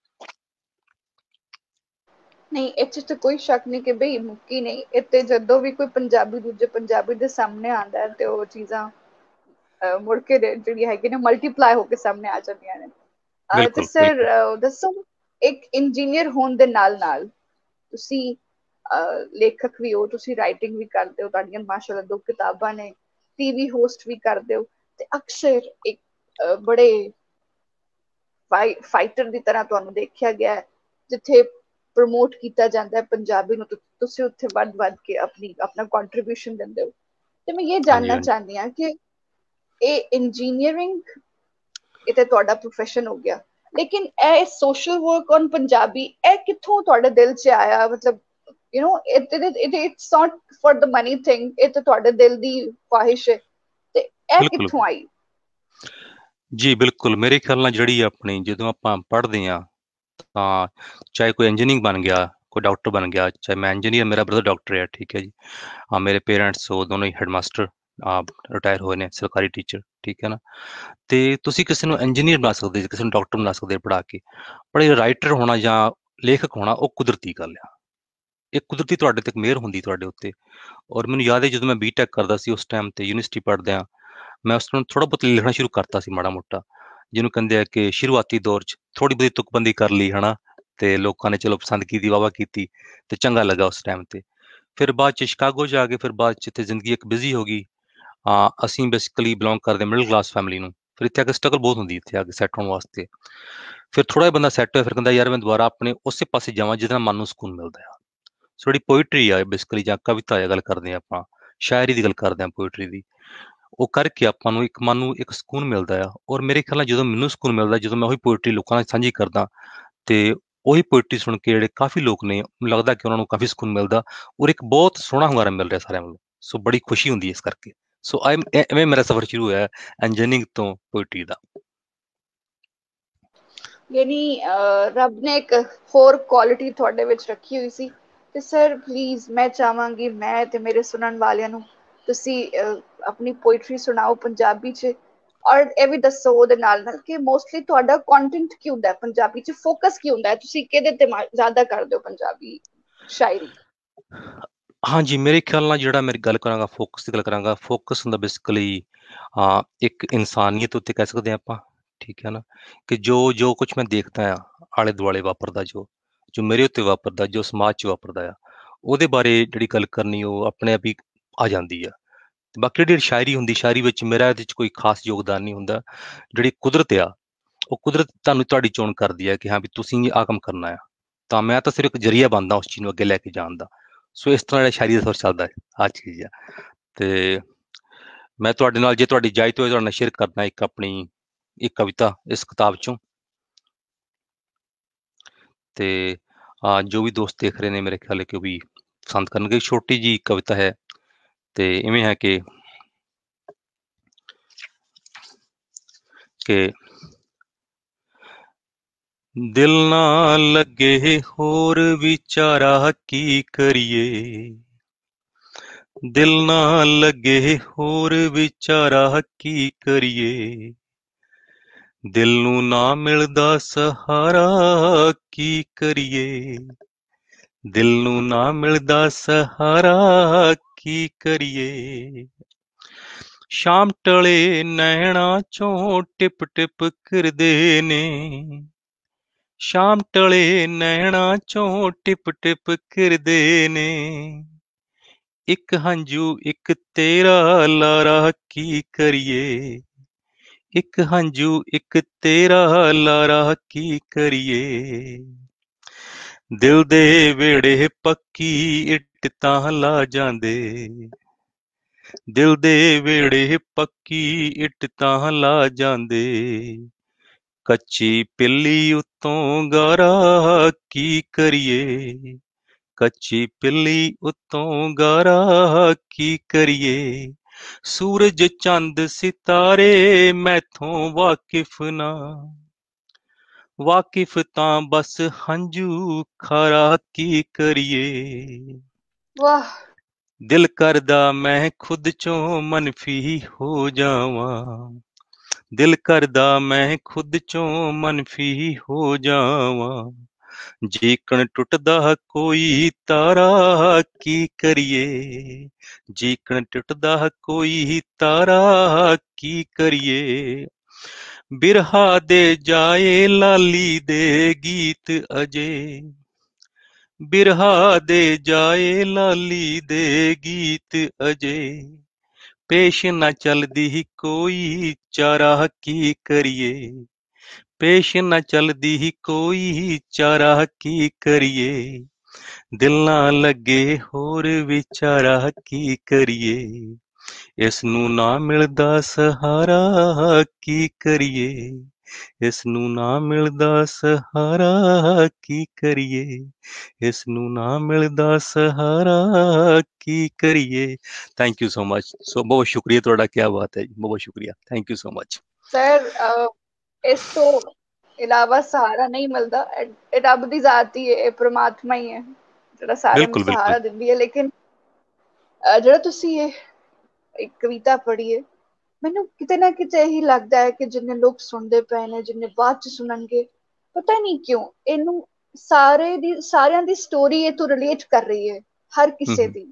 ਨਹੀਂ, ਇਹ 'ਚ ਤਾਂ ਕੋਈ ਸ਼ੱਕ ਨਹੀਂ ਕਿ ਬਈ ਮੁੱਕੀ ਨਹੀਂ। ਇੱਥੇ ਜਦੋਂ ਵੀ ਕੋਈ ਪੰਜਾਬੀ ਦੂਜੇ ਪੰਜਾਬੀ ਦੇ ਸਾਹਮਣੇ ਆਉਂਦਾ ਹੈ ਤੇ ਉਹ ਚੀਜ਼ਾਂ ਅਹ, ਮੁੜ ਕੇ ਦੇ- ਜਿਹੜੀਆਂ ਹੈਗੀਆਂ ਨੇ ਮਲਟੀਪਲਾਈ ਹੋ ਕੇ ਸਾਹਮਣੇ ਆ ਜਾਂਦੀਆਂ ਨੇ। ਅਹ, ਤੇ ਬਿਲਕੁਲ ਸਰ ਬਿਲਕੁਲ ਅਹ, ਦੱਸੋ, ਇੱਕ ਇੰਜੀਨੀਅਰ ਹੋਣ ਦੇ ਨਾਲ ਨਾਲ ਤੁਸੀਂ ਅਹ, ਲੇਖਕ ਵੀ ਹੋ, ਤੁਸੀਂ ਰਾਈਟਿੰਗ ਵੀ ਕਰਦੇ ਹੋ, ਤੁਹਾਡੀਆਂ ਮਾਸ਼ਾਅੱਲਾ ਦੋ ਕਿਤਾਬਾਂ ਨੇ, ਟੀਵੀ ਹੋਸਟ ਵੀ ਕਰਦੇ ਹੋ, ਤੇ ਅਕਸਰ ਇੱਕ ਅਹ, ਬੜੇ ਫਾਈਟਰ ਦੀ ਤਰ੍ਹਾਂ ਤੁਹਾਨੂੰ ਦੇਖਿਆ ਗਿਆ ਹੈ, ਜਿੱਥੇ ਪ੍ਰਮੋਟ ਕੀਤਾ ਜਾਂਦਾ ਹੈ ਪੰਜਾਬੀ ਨੂੰ, ਤੁ- ਤੁਸੀਂ ਉੱਥੇ ਵੱਧ ਵੱਧ ਕੇ ਆਪਣੀ ਆਪਣਾ ਕੰਟਰੀਬਿਊਸ਼ਨ ਦਿੰਦੇ ਹੋ। ਤੇ ਮੈਂ ਇਹ ਹਾਂਜੀ ਜਾਣਨਾ ਹਾਂਜੀ ਚਾਹੁੰਦੀ ਹਾਂ ਕਿ ਇਹ ਇੰਜੀਨੀਅਰਿੰਗ, ਇਹ ਤਾਂ ਤੁਹਾਡਾ ਪ੍ਰੋਫੈਸ਼ਨ ਹੋ ਗਿਆ, ਲੇਕਿਨ ਇਹ ਸੋਸ਼ਲ ਵਰਕ ਔਨ ਪੰਜਾਬੀ, ਇਹ ਕਿੱਥੋਂ ਤੁਹਾਡੇ ਦਿਲ 'ਚ ਆਇਆ? ਮਤਲਬ you know it it it's not for the money thing, ਇਹ ਤਾਂ ਤੁਹਾਡੇ ਦਿਲ ਦੀ ਖੁਆਇਸ਼ ਹੈ, ਤੇ ਇਹ ਬਿਲਕੁਲ ਕਿੱਥੋਂ ਆਈ? ਜੀ ਬਿਲਕੁਲ। ਮੇਰੇ ਖਿਆਲ ਨਾਲ ਜਿਹੜੀ ਆਪਣੀ ਜਦੋਂ ਆਪਾਂ ਪੜ੍ਹਦੇ ਹਾਂ, ਤਾਂ ਚਾਹੇ ਕੋਈ ਇੰਜੀਨੀਅਰ ਬਣ ਗਿਆ, ਕੋਈ ਡਾਕਟਰ ਬਣ ਗਿਆ, ਚਾਹੇ ਮੈਂ ਇੰਜੀਨੀਅਰ, ਮੇਰਾ ਬ੍ਰਦਰ ਡਾਕਟਰ ਹੈ, ਠੀਕ ਹੈ ਜੀ। ਹਾਂ, ਮੇਰੇ ਪੇਰੈਂਟਸ ਉਹ ਦੋਨੋਂ ਹੀ ਹੈਡਮਾਸਟਰ ਰਿਟਾਇਰ ਹੋਏ ਨੇ, ਸਰਕਾਰੀ ਟੀਚਰ, ਠੀਕ ਹੈ ਨਾ। ਤੇ ਤੁਸੀਂ ਕਿਸੇ ਨੂੰ ਇੰਜੀਨੀਅਰ ਬਣਾ ਸਕਦੇ ਜੀ, ਕਿਸੇ ਨੂੰ ਡਾਕਟਰ ਬਣਾ ਸਕਦੇ ਪੜ੍ਹਾ ਕੇ। ਪਰ ਇਹ ਰਾਈਟਰ ਹੋਣਾ ਜਾਂ ਲੇਖਕ ਹੋਣਾ, ਉਹ ਕੁਦਰਤੀ ਗੱਲ ਆ। ਇਹ ਕੁਦਰਤੀ ਤੁਹਾਡੇ ਤੇ ਇੱਕ ਮਿਹਰ ਹੁੰਦੀ ਤੁਹਾਡੇ ਉੱਤੇ। ਔਰ ਮੈਨੂੰ ਯਾਦ ਹੈ ਜਦੋਂ ਮੈਂ ਬੀਟੈਕ ਕਰਦਾ ਸੀ, ਉਸ ਟਾਈਮ ਤੇ ਯੂਨੀਵਰਸਿਟੀ ਪੜ੍ਹਦਿਆਂ, ਮੈਂ ਉਸ ਨੂੰ ਥੋੜ੍ਹਾ ਬਹੁਤ ਲਿਖਣਾ ਸ਼ੁਰੂ ਕਰਤਾ ਸੀ, ਮਾੜਾ ਮੋਟਾ, ਜਿਹਨੂੰ ਕਹਿੰਦੇ ਆ ਕਿ ਸ਼ੁਰੂਆਤੀ ਦੌਰ 'ਚ ਥੋੜ੍ਹੀ ਬਹੁਤੀ ਤੁਕਬੰਦੀ ਕਰ ਲਈ ਹੈ ਨਾ। ਤੇ ਲੋਕਾਂ ਨੇ ਚਲੋ ਪਸੰਦ ਕੀਤੀ, ਵਾਹਵਾ ਕੀਤੀ, ਤੇ ਚੰਗਾ ਲੱਗਾ ਉਸ ਟਾਈਮ ਤੇ। ਫਿਰ ਬਾਅਦ 'ਚ ਸ਼ਿਕਾਗੋ ਜਾ ਕੇ, ਫਿਰ ਬਾਅਦ 'ਚ ਇੱਥੇ ਜ਼ਿੰਦਗੀ ਇੱਕ ਬਿਜ਼ੀ ਹੋ ਗਈ। ਹਾਂ, ਅਸੀਂ ਬੇਸਿਕਲੀ ਬਿਲੋਂਗ ਕਰਦੇ ਮਿਡਲ ਕਲਾਸ ਫੈਮਿਲੀ ਨੂੰ। ਫਿਰ ਇੱਥੇ ਆ ਕੇ ਸਟਰਗਲ ਬਹੁਤ ਹੁੰਦੀ, ਇੱਥੇ ਆ ਕੇ ਸੈੱਟ ਹੋਣ ਵਾਸਤੇ। ਫਿਰ ਥੋੜ੍ਹਾ ਜਿਹਾ ਬੰਦਾ ਸੈੱਟ ਹੋਇਆ, ਫਿਰ ਕਹਿੰਦਾ ਯਾਰ ਮੈਂ ਦੁਬਾਰਾ ਆਪਣੇ ਉਸੇ ਪਾਸੇ ਜਾਵਾਂ ਜਿਹਦੇ ਨਾਲ ਮਨ ਨੂੰ ਸਕੂਨ ਮਿਲਦਾ ਆ। ਸੋ ਜਿਹੜੀ ਪੋਇਟਰੀ ਆ ਬੇਸਿਕਲੀ, ਜਾਂ ਕਵਿਤਾ ਆ, ਗੱਲ ਕਰਦੇ ਹਾਂ ਆਪਾਂ, ਸ਼ਾਇਰੀ ਦੀ ਗੱਲ ਕਰਦੇ ਹਾਂ, ਪੋਇਟਰੀ ਦੀ, ਉਹ ਕਰਕੇ ਆਪਾਂ ਨੂੰ ਇੱਕ ਮਨ ਨੂੰ ਇੱਕ ਸਕੂਨ ਮਿਲਦਾ ਆ। ਔਰ ਮੇਰੇ ਖਿਆਲ ਨਾਲ ਜਦੋਂ ਮੈਨੂੰ ਸਕੂਨ ਮਿਲਦਾ, ਜਦੋਂ ਮੈਂ ਉਹੀ ਪੋਇਟਰੀ ਲੋਕਾਂ ਨਾਲ ਸਾਂਝੀ ਕਰਦਾ, ਤੇ ਉਹੀ ਪੋਇਟਰੀ ਸੁਣ ਕੇ ਜਿਹੜੇ ਕਾਫੀ ਲੋਕ ਨੇ, ਮੈਨੂੰ ਲੱਗਦਾ ਕਿ ਉਹਨਾਂ ਨੂੰ ਕਾਫੀ ਸਕੂਨ ਮਿਲਦਾ, ਔਰ ਇੱਕ ਬਹੁਤ ਸੋਹਣਾ ਹੁੰਗਾਰਾ ਮਿਲ ਰਿਹਾ ਸਾਰਿਆਂ ਵੱਲੋਂ। ਸੋ ਬੜੀ ਖੁਸ਼ੀ ਹੁੰਦੀ ਹੈ ਇਸ ਕਰਕੇ। ਸੋ ਆਈ ਐਵੇਂ ਮੇਰਾ ਸਫ਼ਰ ਸ਼ੁਰੂ ਹੋਇਆ ਇੰਜੀਨੀਅਰਿੰਗ ਤੋਂ ਪੋਇਟਰੀ ਦਾ। ਯਾਨੀ ਅਹ, ਰੱਬ ਨੇ ਇੱਕ ਹੋਰ ਕੁਆਲਿਟੀ ਤੁਹਾਡੇ ਵਿੱਚ ਰੱਖੀ ਹੋਈ ਸੀ। ਤੇ ਸਰ ਪਲੀਜ਼, ਮੈਂ ਚਾਹਾਂਗੀ, ਮੈਂ ਤੇ ਮੇਰੇ ਸੁਣਨ ਵਾਲਿਆਂ ਨੂੰ, ਤੁਸੀਂ ਅਹ, ਆਪਣੀ ਪੋਇਟਰੀ ਸੁਣਾਓ ਪੰਜਾਬੀ 'ਚ। ਔਰ ਇਹ ਵੀ ਦੱਸੋ ਉਹਦੇ ਨਾਲ ਨਾਲ ਕਿ ਮੋਸਟਲੀ ਤੁਹਾਡਾ ਕੰਟੈਂਟ ਕੀ ਹੁੰਦਾ ਹੈ ਪੰਜਾਬੀ 'ਚ, ਫੋਕਸ ਕੀ ਹੁੰਦਾ ਹੈ, ਤੁਸੀਂ ਕਿਹਦੇ ਤੇ ਮਾ- ਜ਼ਿਆਦਾ ਕਰਦੇ ਹੋ ਪੰਜਾਬੀ ਸ਼ਾਇਰੀ? ਹਾਂਜੀ, ਮੇਰੇ ਖਿਆਲ ਨਾਲ ਜਿਹੜਾ ਮੇਰੀ ਗੱਲ ਕਰਾਂਗਾ, ਫੋਕਸ ਦੀ ਗੱਲ ਕਰਾਂਗਾ, ਫੋਕਸ ਹੁੰਦਾ ਬੇਸਿਕਲੀ ਹਾਂ ਇੱਕ ਇਨਸਾਨੀਅਤ ਉੱਤੇ ਕਹਿ ਸਕਦੇ ਹਾਂ ਆਪਾਂ, ਠੀਕ ਹੈ ਨਾ। ਕਿ ਜੋ ਜੋ ਕੁਝ ਮੈਂ ਦੇਖਦਾ ਆ ਆਲੇ ਦੁਆਲੇ ਵਾਪਰਦਾ, ਜੋ ਜੋ ਮੇਰੇ ਉੱਤੇ ਵਾਪਰਦਾ, ਜੋ ਸਮਾਜ 'ਚ ਵਾਪਰਦਾ ਆ, ਉਹਦੇ ਬਾਰੇ ਜਿਹੜੀ ਗੱਲ ਕਰਨੀ ਉਹ ਆਪਣੇ ਆਪ ਹੀ ਆ ਜਾਂਦੀ ਆ। ਬਾਕੀ ਜਿਹੜੀ ਸ਼ਾਇਰੀ ਹੁੰਦੀ, ਸ਼ਾਇਰੀ ਵਿੱਚ ਮੇਰਾ ਇਹਦੇ 'ਚ ਕੋਈ ਖਾਸ ਯੋਗਦਾਨ ਨਹੀਂ ਹੁੰਦਾ। ਜਿਹੜੀ ਕੁਦਰਤ ਆ, ਉਹ ਕੁਦਰਤ ਤੁਹਾਨੂੰ ਤੁਹਾਡੀ ਚੋਣ ਕਰਦੀ ਹੈ ਕਿ ਹਾਂ ਵੀ ਤੁਸੀਂ ਆਹ ਕੰਮ ਕਰਨਾ ਆ, ਤਾਂ ਮੈਂ ਤਾਂ ਸਿਰਫ ਇੱਕ ਜ਼ਰੀਆ ਬਣਦਾ ਉਸ ਚੀਜ਼ ਨੂੰ ਅੱਗੇ ਲੈ ਕੇ ਜਾਣ ਦਾ। ਸੋ ਇਸ ਤਰ੍ਹਾਂ ਜਿਹੜਾ ਸ਼ਾਇਰੀ ਦਾ ਸਫ਼ਰ ਚੱਲਦਾ ਹੈ, ਆਹ ਚੀਜ਼ ਆ। ਤੇ ਮੈਂ ਤੁਹਾਡੇ ਨਾਲ, ਜੇ ਤੁਹਾਡੀ ਇਜਾਜ਼ਤ ਹੋਏ, ਤੁਹਾਡੇ ਨਾਲ ਸ਼ੇਅਰ ਕਰਨਾ ਇੱਕ ਆਪਣੀ ਇੱਕ ਕਵਿਤਾ ਇਸ ਕਿਤਾਬ 'ਚੋਂ। ਤੇ ਅਹ, ਜੋ ਵੀ ਦੋਸਤ ਦੇਖ ਰਹੇ ਨੇ, ਮੇਰੇ ਖਿਆਲ ਹੈ ਕਿ ਉਹ ਵੀ ਪਸੰਦ ਕਰਨਗੇ। ਛੋਟੀ ਜੀ ਕਵਿਤਾ ਹੈ, ਤੇ ਇਵੇਂ ਹੈ ਕਿ ਕਿ ਦਿਲ ਨਾ ਲੱਗੇ ਹੋਰ ਵਿਚਾਰਾ ਕੀ ਕਰੀਏ, ਦਿਲ ਨਾ ਲੱਗੇ ਹੋਰ ਵਿਚਾਰਾ ਕੀ ਕਰੀਏ, ਦਿਲ ਨੂੰ ਨਾ ਮਿਲਦਾ ਸਹਾਰਾ ਕੀ ਕਰੀਏ, ਦਿਲ ਨੂੰ ਨਾ ਮਿਲਦਾ ਸਹਾਰਾ ਕੀ ਕਰੀਏ। ਸ਼ਾਮ ਟਲੇ ਨੈਣਾ ਚੋਂ ਟਿਪ ਟਿਪ ਕਿਰਦੇ ਨੇ, ਸ਼ਾਮ ਟਲੇ ਨੈਣਾ ਚੋਂ ਟਿਪ ਟਿਪ ਕਿਰਦੇ ਨੇ, ਇੱਕ ਹੰਝੂ ਇੱਕ ਤੇਰਾ ਲਾਰਾ ਕੀ ਕਰੀਏ, ਇੱਕ ਹੰਝੂ ਇੱਕ ਤੇਰਾ ਲਾਰਾ ਕੀ ਕਰੀਏ। ਦਿਲ ਦੇ ਵਿਹੜੇ ਪੱਕੀ ਇੱਟ ਤਾਂ ਲਾ ਜਾਂਦੇ, ਦਿਲ ਦੇ ਵਿਹੜੇ ਪੱਕੀ ਇੱਟ ਤਾਂ ਲਾ ਜਾਂਦੇ, ਕੱਚੀ ਪਿੱਲੀ ਉੱਤੋਂ ਗਾਰਾ ਕੀ ਕਰੀਏ, ਕੱਚੀ ਪਿੱਲੀ ਉੱਤੋਂ ਗਾਰਾ ਕੀ ਕਰੀਏ। ਸੂਰਜ ਚੰਦ ਸਿਤਾਰੇ ਮੈਥੋਂ ਵਾਕਿਫ ਨਾ, ਵਾਕਿਫ ਤਾਂ ਬਸ ਹੰਝੂ ਖਾਰਾ ਕੀ ਕਰੀਏ। ਵਾਹ। ਦਿਲ ਕਰਦਾ ਮੈਂ ਖੁਦ ਚੋਂ ਮਨਫੀ ਹੋ ਜਾਵਾਂ, ਦਿਲ ਕਰਦਾ ਮੈਂ ਖੁਦ ਚੋਂ ਮਨਫੀ ਹੋ ਜਾਵਾਂ, ਜੀਕਣ ਟੁੱਟਦਾ ਕੋਈ ਤਾਰਾ ਕੀ ਕਰੀਏ, ਜੀਕਣ ਟੁੱਟਦਾ ਕੋਈ ਤਾਰਾ ਕੀ ਕਰੀਏ। ਬਿਰਹਾ ਦੇ ਜਾਏ ਲਾਲੀ ਦੇ ਗੀਤ ਅਜੇ, ਬਿਰਹਾ ਦੇ ਜਾਏ ਲਾਲੀ ਦੇ ਗੀਤ ਅਜੇ, ਪੇਸ਼ ਨਾ ਚੱਲਦੀ ਕੋਈ ਚਾਰਾ ਕੀ ਕਰੀਏ, ਪੇਸ਼ ਨਾ ਚੱਲਦੀ ਕੋਈ ਚਾਰਾ ਕੀ ਕਰੀਏ। ਦਿਲ ਨਾ ਲੱਗੇ ਹੋਰ ਵਿਚਾਰਾ ਕੀ ਕਰੀਏ, ਇਸ ਨੂੰ ਨਾ ਮਿਲਦਾ ਸਹਾਰਾ ਕੀ ਕਰੀਏ, ਇਸ ਨੂੰ ਨਾ ਮਿਲਦਾ ਸਹਾਰਾ ਕੀ ਕਰੀਏ, ਇਸ ਨੂੰ ਨਾ ਮਿਲਦਾ ਸਹਾਰਾ ਕੀ ਕਰੀਏ। Thank you so much. So ਬਹੁਤ ਸ਼ੁਕਰੀਆ ਤੁਹਾਡਾ, ਕਿਆ ਬਾਤ ਹੈ ਜੀ, ਬਹੁਤ ਸ਼ੁਕਰੀਆ, thank you so much sir. ਇਸ ਤੋਂ ਇਲਾਵਾ ਸਹਾਰਾ ਨਹੀਂ ਮਿਲਦਾ, ਇਹ ਰੱਬ ਦੀ ਜ਼ਾਤ ਹੀ ਹੈ, ਇਹ ਪ੍ਰਮਾਤਮਾ ਹੀ ਹੈ ਜਿਹੜਾ ਸਾਰਿਆਂ ਨੂੰ ਬਿਲਕੁਲ ਬਿਲਕੁਲ ਸਹਾਰਾ ਦਿੰਦੀ ਹੈ। ਲੇਕਿਨ ਜਿਹੜਾ ਤੁਸੀਂ ਇਹ ਇੱਕ ਕਵਿਤਾ ਪੜ੍ਹੀ ਹੈ, ਮੈਨੂੰ ਕਿਤੇ ਨਾ ਕਿਤੇ ਇਹੀ ਲੱਗਦਾ ਹੈ ਕਿ ਜਿੰਨੇ ਲੋਕ ਸੁਣਦੇ ਪਏ ਨੇ, ਜਿੰਨੇ ਬਾਅਦ ਚ ਸੁਣਨਗੇ, ਪਤਾ ਨਹੀਂ ਕਿਉਂ ਇਹਨੂੰ ਸਾਰੇ ਦੀ ਸਾਰਿਆਂ ਦੀ ਸਟੋਰੀ ਇਹ ਤੋਂ ਰਿਲੇਟ ਕਰ ਰਹੀ ਹੈ, ਹਰ ਕਿਸੇ ਦੀ।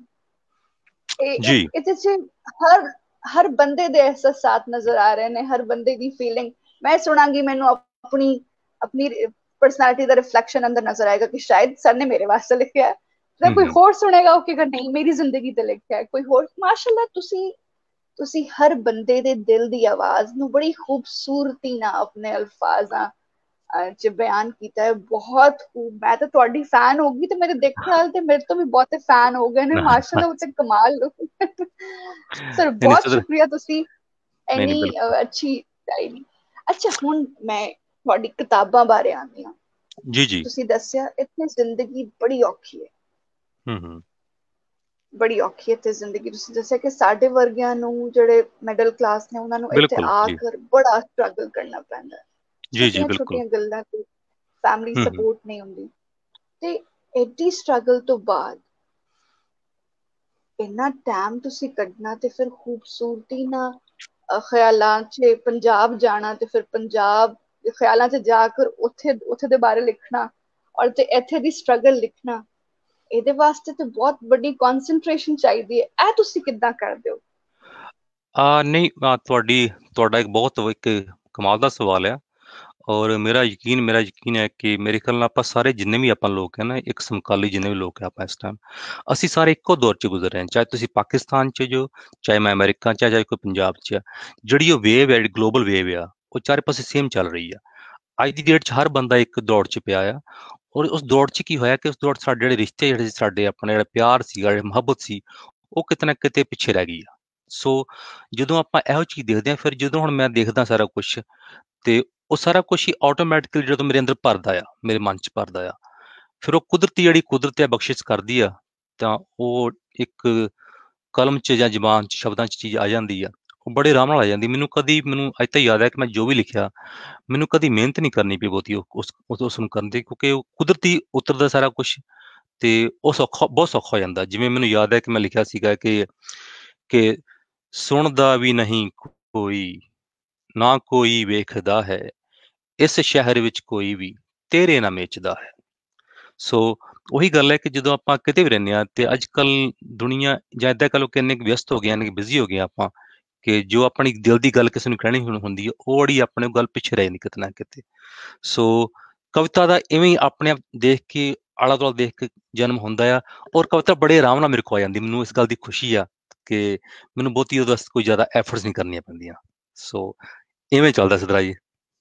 ਜੀ ਇਹਦੇ ਚ ਹਰ ਹਰ ਬੰਦੇ ਦੇ ਅਹਿਸਾਸਾਤ ਨਜ਼ਰ ਆ ਰਹੇ ਨੇ, ਹਰ ਬੰਦੇ ਦੀ ਫੀਲਿੰਗ। ਮੈਂ ਸੁਣਾਂਗੀ, ਮੈਨੂੰ ਆਪਣੀ ਆਪਣੀ ਪਰਸਨੈਲਿਟੀ ਦਾ ਰਿਫਲੈਕਸ਼ਨ ਅੰਦਰ ਨਜ਼ਰ ਆਏਗਾ ਕਿ ਸ਼ਾਇਦ ਸਰ ਨੇ ਮੇਰੇ ਵਾਸਤੇ ਲਿਖਿਆ ਹੈ। ਜਾਂ ਕੋਈ ਹੋਰ ਸੁਣੇਗਾ, ਉਹ ਕਹੇਗਾ ਨਹੀਂ ਮੇਰੀ ਜ਼ਿੰਦਗੀ ਤੇ ਲਿਖਿਆ ਹੈ ਕੋਈ ਹੋਰ। ਮਾਸ਼ਾਅੱਲਾ, ਤੁਸੀਂ ਤੁਸੀਂ ਹਰ ਬੰਦੇ ਦੇ ਦਿਲ ਦੀ ਆਵਾਜ਼ ਨੂੰ ਬੜੀ ਖੂਬਸੂਰਤੀ ਨਾਲ ਆਪਣੇ ਅਲਫਾਜ਼ਾਂ ਚ ਬਿਆਨ ਕੀਤਾ ਹੈ। ਬਹੁਤ ਖੂਬ। ਮੈਂ ਤਾਂ ਤੁਹਾਡੀ ਫੈਨ ਹੋ ਗਈ, ਤੇ ਮੇਰੇ ਦੇਖਣ ਵਾਲੇ ਤੇ ਮੇਰੇ ਤੋਂ ਵੀ ਬਹੁਤੇ ਫੈਨ ਹੋ ਗਏ ਨੇ, ਮਾਸ਼ਾਅੱਲਾ, ਉਹ ਤੇ ਕਮਾਲ। ਸਰ ਬਹੁਤ ਸ਼ੁਕਰੀਆ, ਤੁਸੀਂ ਇੰਨੀ ਅੱਛੀ ਡਾਇਰੀ। ਅੱਛਾ, ਹੁਣ ਮੈਂ ਤੁਹਾਡੀ ਕਿਤਾਬਾਂ ਬਾਰੇ ਆਉਂਦੀ ਹਾਂ। ਜੀ ਜੀ ਤੁਸੀਂ ਦੱਸਿਆ ਇੱਥੇ ਜ਼ਿੰਦਗੀ ਬੜੀ ਔਖੀ ਹੈ, ਹੂੰ ਹੂੰ ਬੜੀ ਔਖੀ ਹੈ ਤੇ ਜ਼ਿੰਦਗੀ। ਤੁਸੀਂ ਦੱਸਿਆ ਕਿ ਸਾਡੇ ਵਰਗਿਆਂ ਨੂੰ, ਜਿਹੜੇ ਮਿਡਲ ਕਲਾਸ ਨੇ, ਉਹਨਾਂ ਨੂੰ ਇੱਥੇ ਬਿਲਕੁਲ ਆ ਜੀ ਕਰ ਬੜਾ ਸਟਰਗਲ ਕਰਨਾ ਪੈਂਦਾ ਹੈ। ਜੀ ਜੀ ਛੋਟੀਆਂ ਬਿਲਕੁਲ ਛੋਟੀਆਂ ਗੱਲਾਂ ਤੇ ਫੈਮਿਲੀ ਹੂੰ ਹੂੰ ਸਪੋਰਟ ਨਹੀਂ ਹੁੰਦੀ, ਤੇ ਐਡੀ ਸਟਰਗਲ ਤੋਂ ਬਾਅਦ ਇੰਨਾ ਟਾਈਮ ਤੁਸੀਂ ਕੱਢਣਾ, ਤੇ ਫਿਰ ਖੂਬਸੂਰਤੀ ਨਾਲ ਖਿਆਲਾਂ ਚ ਪੰਜਾਬ ਜਾਣਾ, ਤੇ ਫਿਰ ਪੰਜਾਬ ਖਿਆਲਾਂ ਚ ਜਾ ਕਰ ਉੱਥੇ ਉੱਥੇ ਦੇ ਬਾਰੇ ਲਿਖਣਾ, ਔਰ ਤੇ ਇੱਥੇ ਦੀ ਸਟਰਗਲ ਲਿਖਣਾ, ਇਹਦੇ ਵਾਸਤੇ ਤੇ ਬਹੁਤ ਵੱਡੀ ਕਨਸੈਂਟਰੇਸ਼ਨ ਚਾਹੀਦੀ ਹੈ। ਇਹ ਤੁਸੀਂ ਕਿੱਦਾਂ ਕਰਦੇ ਹੋ? ਆ ਨਹੀਂ, ਆ ਤੁਹਾਡੀ ਤੁਹਾਡਾ ਇੱਕ ਬਹੁਤ ਇੱਕ ਕਮਾਲ ਦਾ ਸਵਾਲ ਆ। ਔਰ ਮੇਰਾ ਯਕੀਨ ਮੇਰਾ ਯਕੀਨ ਹੈ ਕਿ ਮੇਰੇ ਖਿਆਲ ਨਾਲ ਆਪਾਂ ਸਾਰੇ ਜਿੰਨੇ ਵੀ ਆਪਾਂ ਲੋਕ ਹੈ ਨਾ, ਇੱਕ ਸਮਕਾਲੀ ਜਿੰਨੇ ਵੀ ਲੋਕ ਹੈ ਆਪਾਂ ਇਸ ਟਾਈਮ, ਅਸੀਂ ਸਾਰੇ ਇੱਕੋ ਦੌਰ 'ਚ ਗੁਜ਼ਰ ਰਹੇ ਹਾਂ। ਚਾਹੇ ਤੁਸੀਂ ਪਾਕਿਸਤਾਨ 'ਚ ਜੋ, ਚਾਹੇ ਮੈਂ ਅਮਰੀਕਾ 'ਚ ਆ, ਚਾਹੇ ਕੋਈ ਪੰਜਾਬ 'ਚ ਆ, ਜਿਹੜੀ ਉਹ ਵੇਵ ਹੈ, ਗਲੋਬਲ ਵੇਵ ਆ, ਉਹ ਚਾਰੇ ਪਾਸੇ ਸੇਮ ਚੱਲ ਰਹੀ ਆ। ਅੱਜ ਦੀ ਡੇਟ 'ਚ ਹਰ ਬੰਦਾ ਇੱਕ ਦੌੜ 'ਚ ਪਿਆ ਆ। ਔਰ ਉਸ ਦੌੜ 'ਚ ਕੀ ਹੋਇਆ ਕਿ ਉਸ ਦੌੜ 'ਚ ਸਾਡੇ ਜਿਹੜੇ ਰਿਸ਼ਤੇ, ਜਿਹੜੇ ਸਾਡੇ ਆਪਣੇ ਜਿਹੜਾ ਪਿਆਰ ਸੀਗਾ, ਜਿਹੜਾ ਮੁਹੱਬਤ ਸੀ, ਉਹ ਕਿਤੇ ਨਾ ਕਿਤੇ ਪਿੱਛੇ ਰਹਿ ਗਈ ਆ। ਸੋ ਜਦੋਂ ਆਪਾਂ ਇਹੋ ਚੀਜ਼ ਦੇਖਦੇ ਹਾਂ, ਫਿਰ ਜਦੋਂ ਹੁਣ ਮੈਂ ਦੇਖਦਾ ਸਾਰਾ ਕੁਛ, ਤੇ ਉਹ ਸਾਰਾ ਕੁਛ ਹੀ ਆਟੋਮੈਟਿਕਲੀ ਜਦੋਂ ਮੇਰੇ ਅੰਦਰ ਭਰਦਾ ਆ, ਮੇਰੇ ਮਨ 'ਚ ਭਰਦਾ ਆ, ਫਿਰ ਉਹ ਕੁਦਰਤੀ ਜਿਹੜੀ ਕੁਦਰਤ ਆ ਬਖਸ਼ਿਸ਼ ਕਰਦੀ ਆ, ਤਾਂ ਉਹ ਇੱਕ ਕਲਮ 'ਚ ਜਾਂ ਜ਼ੁਬਾਨ 'ਚ ਸ਼ਬਦਾਂ 'ਚ ਚੀਜ਼ ਆ ਜਾਂਦੀ ਆ। ਉਹ ਬੜੇ ਆਰਾਮ ਨਾਲ ਆ ਜਾਂਦੀ। ਮੈਨੂੰ ਕਦੀ ਮੈਨੂੰ ਅੱਜ ਤਾਂ ਯਾਦ ਹੈ ਕਿ ਮੈਂ ਜੋ ਵੀ ਲਿਖਿਆ, ਮੈਨੂੰ ਕਦੀ ਮਿਹਨਤ ਨਹੀਂ ਕਰਨੀ ਪਈ ਬਹੁਤੀ ਉਹ- ਉਸ ਉਸ ਉਸ ਨੂੰ ਕਰਨ ਦੀ, ਕਿਉਂਕਿ ਉਹ ਕੁਦਰਤੀ ਉਤਰਦਾ ਸਾਰਾ ਕੁਛ, ਤੇ ਉਹ ਸੌਖਾ, ਬਹੁਤ ਸੌਖਾ ਹੋ ਜਾਂਦਾ। ਜਿਵੇਂ ਮੈਨੂੰ ਯਾਦ ਹੈ ਕਿ ਮੈਂ ਲਿਖਿਆ ਸੀਗਾ ਕਿ ਕਿ ਸੁਣਦਾ ਵੀ ਨਹੀਂ ਕੋਈ, ਨਾ ਕੋਈ ਵੇਖਦਾ ਹੈ, ਇਸ ਸ਼ਹਿਰ ਵਿੱਚ ਕੋਈ ਵੀ ਤੇਰੇ ਨਾ ਮੇਚਦਾ ਹੈ। ਸੋ ਉਹੀ ਗੱਲ ਹੈ ਕਿ ਜਦੋਂ ਆਪਾਂ ਕਿਤੇ ਵੀ ਰਹਿੰਦੇ ਹਾਂ, ਤੇ ਅੱਜ ਕੱਲ ਦੁਨੀਆ ਜਾਂ ਏਦਾਂ ਕਹ ਲਓ ਕਿ ਇੰਨੇ ਕੁ ਵਿਅਸਤ ਹੋ ਗਏ, ਇੰਨੇ ਬਿਜ਼ੀ ਹੋ ਗਏ ਆਪਾਂ, ਕਿ ਜੋ ਆਪਣੀ ਦਿਲ ਦੀ ਗੱਲ ਕਿਸੇ ਨੂੰ ਕਹਿਣੀ ਹੁਣ ਹੁੰਦੀ ਹੈ, ਉਹ ਜਿਹੜੀ ਆਪਣੇ ਗੱਲ ਪਿੱਛੇ ਰਹਿ ਜਾਂਦੀ ਕਿਤੇ ਨਾ ਕਿਤੇ। ਸੋ ਕਵਿਤਾ ਦਾ ਇਵੇਂ ਹੀ ਆਪਣੇ ਆਪ ਦੇਖ ਕੇ, ਆਲਾ ਦੁਆਲਾ ਦੇਖ ਕੇ ਜਨਮ ਹੁੰਦਾ ਆ। ਔਰ ਕਵਿਤਾ ਬੜੇ ਆਰਾਮ ਨਾਲ ਮੇਰੇ ਕੋਲ ਆ ਜਾਂਦੀ। ਮੈਨੂੰ ਇਸ ਗੱਲ ਦੀ ਖੁਸ਼ੀ ਆ ਕਿ ਮੈਨੂੰ ਬਹੁਤੀ ਉਹਦੇ ਵਾਸਤੇ ਕੋਈ ਜ਼ਿਆਦਾ ਐਫਰਟਸ ਨਹੀਂ ਕਰਨੀਆਂ ਪੈਂਦੀਆਂ। ਸੋ ਇਵੇਂ ਚੱਲਦਾ ਸਿਧਰਾ ਜੀ।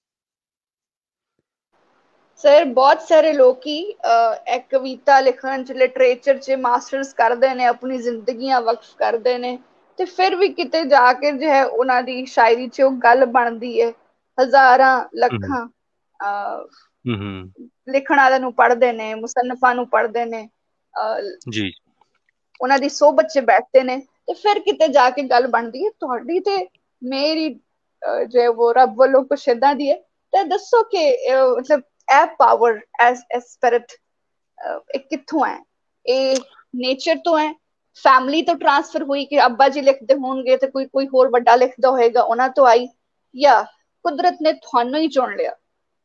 ਸਰ ਬਹੁਤ ਸਾਰੇ ਲੋਕੀ ਇਹ ਕਵਿਤਾ ਲਿਖਣ ਚ, ਲਿਟਰੇਚਰ ਚ ਮਾਸਟਰਸ ਕਰਦੇ ਨੇ, ਆਪਣੀ ਜ਼ਿੰਦਗੀਆਂ ਵਕਫ ਕਰਦੇ ਨੇ, ਤੇ ਫਿਰ ਵੀ ਕਿਤੇ ਜਾ ਕੇ ਜੋ ਹੈ ਉਹਨਾਂ ਦੀ ਸ਼ਾਇਰੀ ਚ ਉਹ ਗੱਲ ਬਣਦੀ ਹੈ। ਹਜ਼ਾਰਾਂ ਹੂੰ ਲੱਖਾਂ ਅਹ ਹੂੰ ਹੂੰ, ਲਿਖਣ ਵਾਲਿਆਂ ਨੂੰ ਪੜ੍ਹਦੇ ਨੇ, ਮੁਸੰਨਫਾਂ ਨੂੰ ਪੜ੍ਹਦੇ ਨੇ, ਅਹ ਜੀ ਉਹਨਾਂ ਦੀ ਸੋਬਤ ਚ ਬੈਠਦੇ ਨੇ, ਤੇ ਫਿਰ ਕਿਤੇ ਜਾ ਕੇ ਗੱਲ ਬਣਦੀ ਹੈ। ਤੁਹਾਡੀ ਤੇ ਮੇਰੀ ਜੋ ਹੈ ਉਹ ਰੱਬ ਵੱਲੋਂ ਕੁਛ ਏਦਾਂ ਦੀ ਹੈ। ਤੇ ਦੱਸੋ ਕਿ ਮਤਲਬ ਇਹ ਪਾਵਰ, ਐਸ ਸਪਿਰਿਟ, ਇਹ ਕਿੱਥੋਂ ਹੈ? ਇਹ ਨੇਚਰ ਤੋਂ ਹੈ, ਫੈਮਿਲੀ ਤੋਂ ਟ੍ਰਾਂਸਫਰ ਹੋਈ ਕਿ ਅੱਬਾ ਜੀ ਲਿਖਦੇ ਹੋਣਗੇ ਤੇ ਕੋਈ ਕੋਈ ਹੋਰ ਵੱਡਾ ਲਿਖਦਾ ਹੋਏਗਾ, ਉਹਨਾਂ ਤੋਂ ਆਈ, ਜਾਂ ਕੁਦਰਤ ਨੇ ਤੁਹਾਨੂੰ ਹੀ ਚੁਣ ਲਿਆ?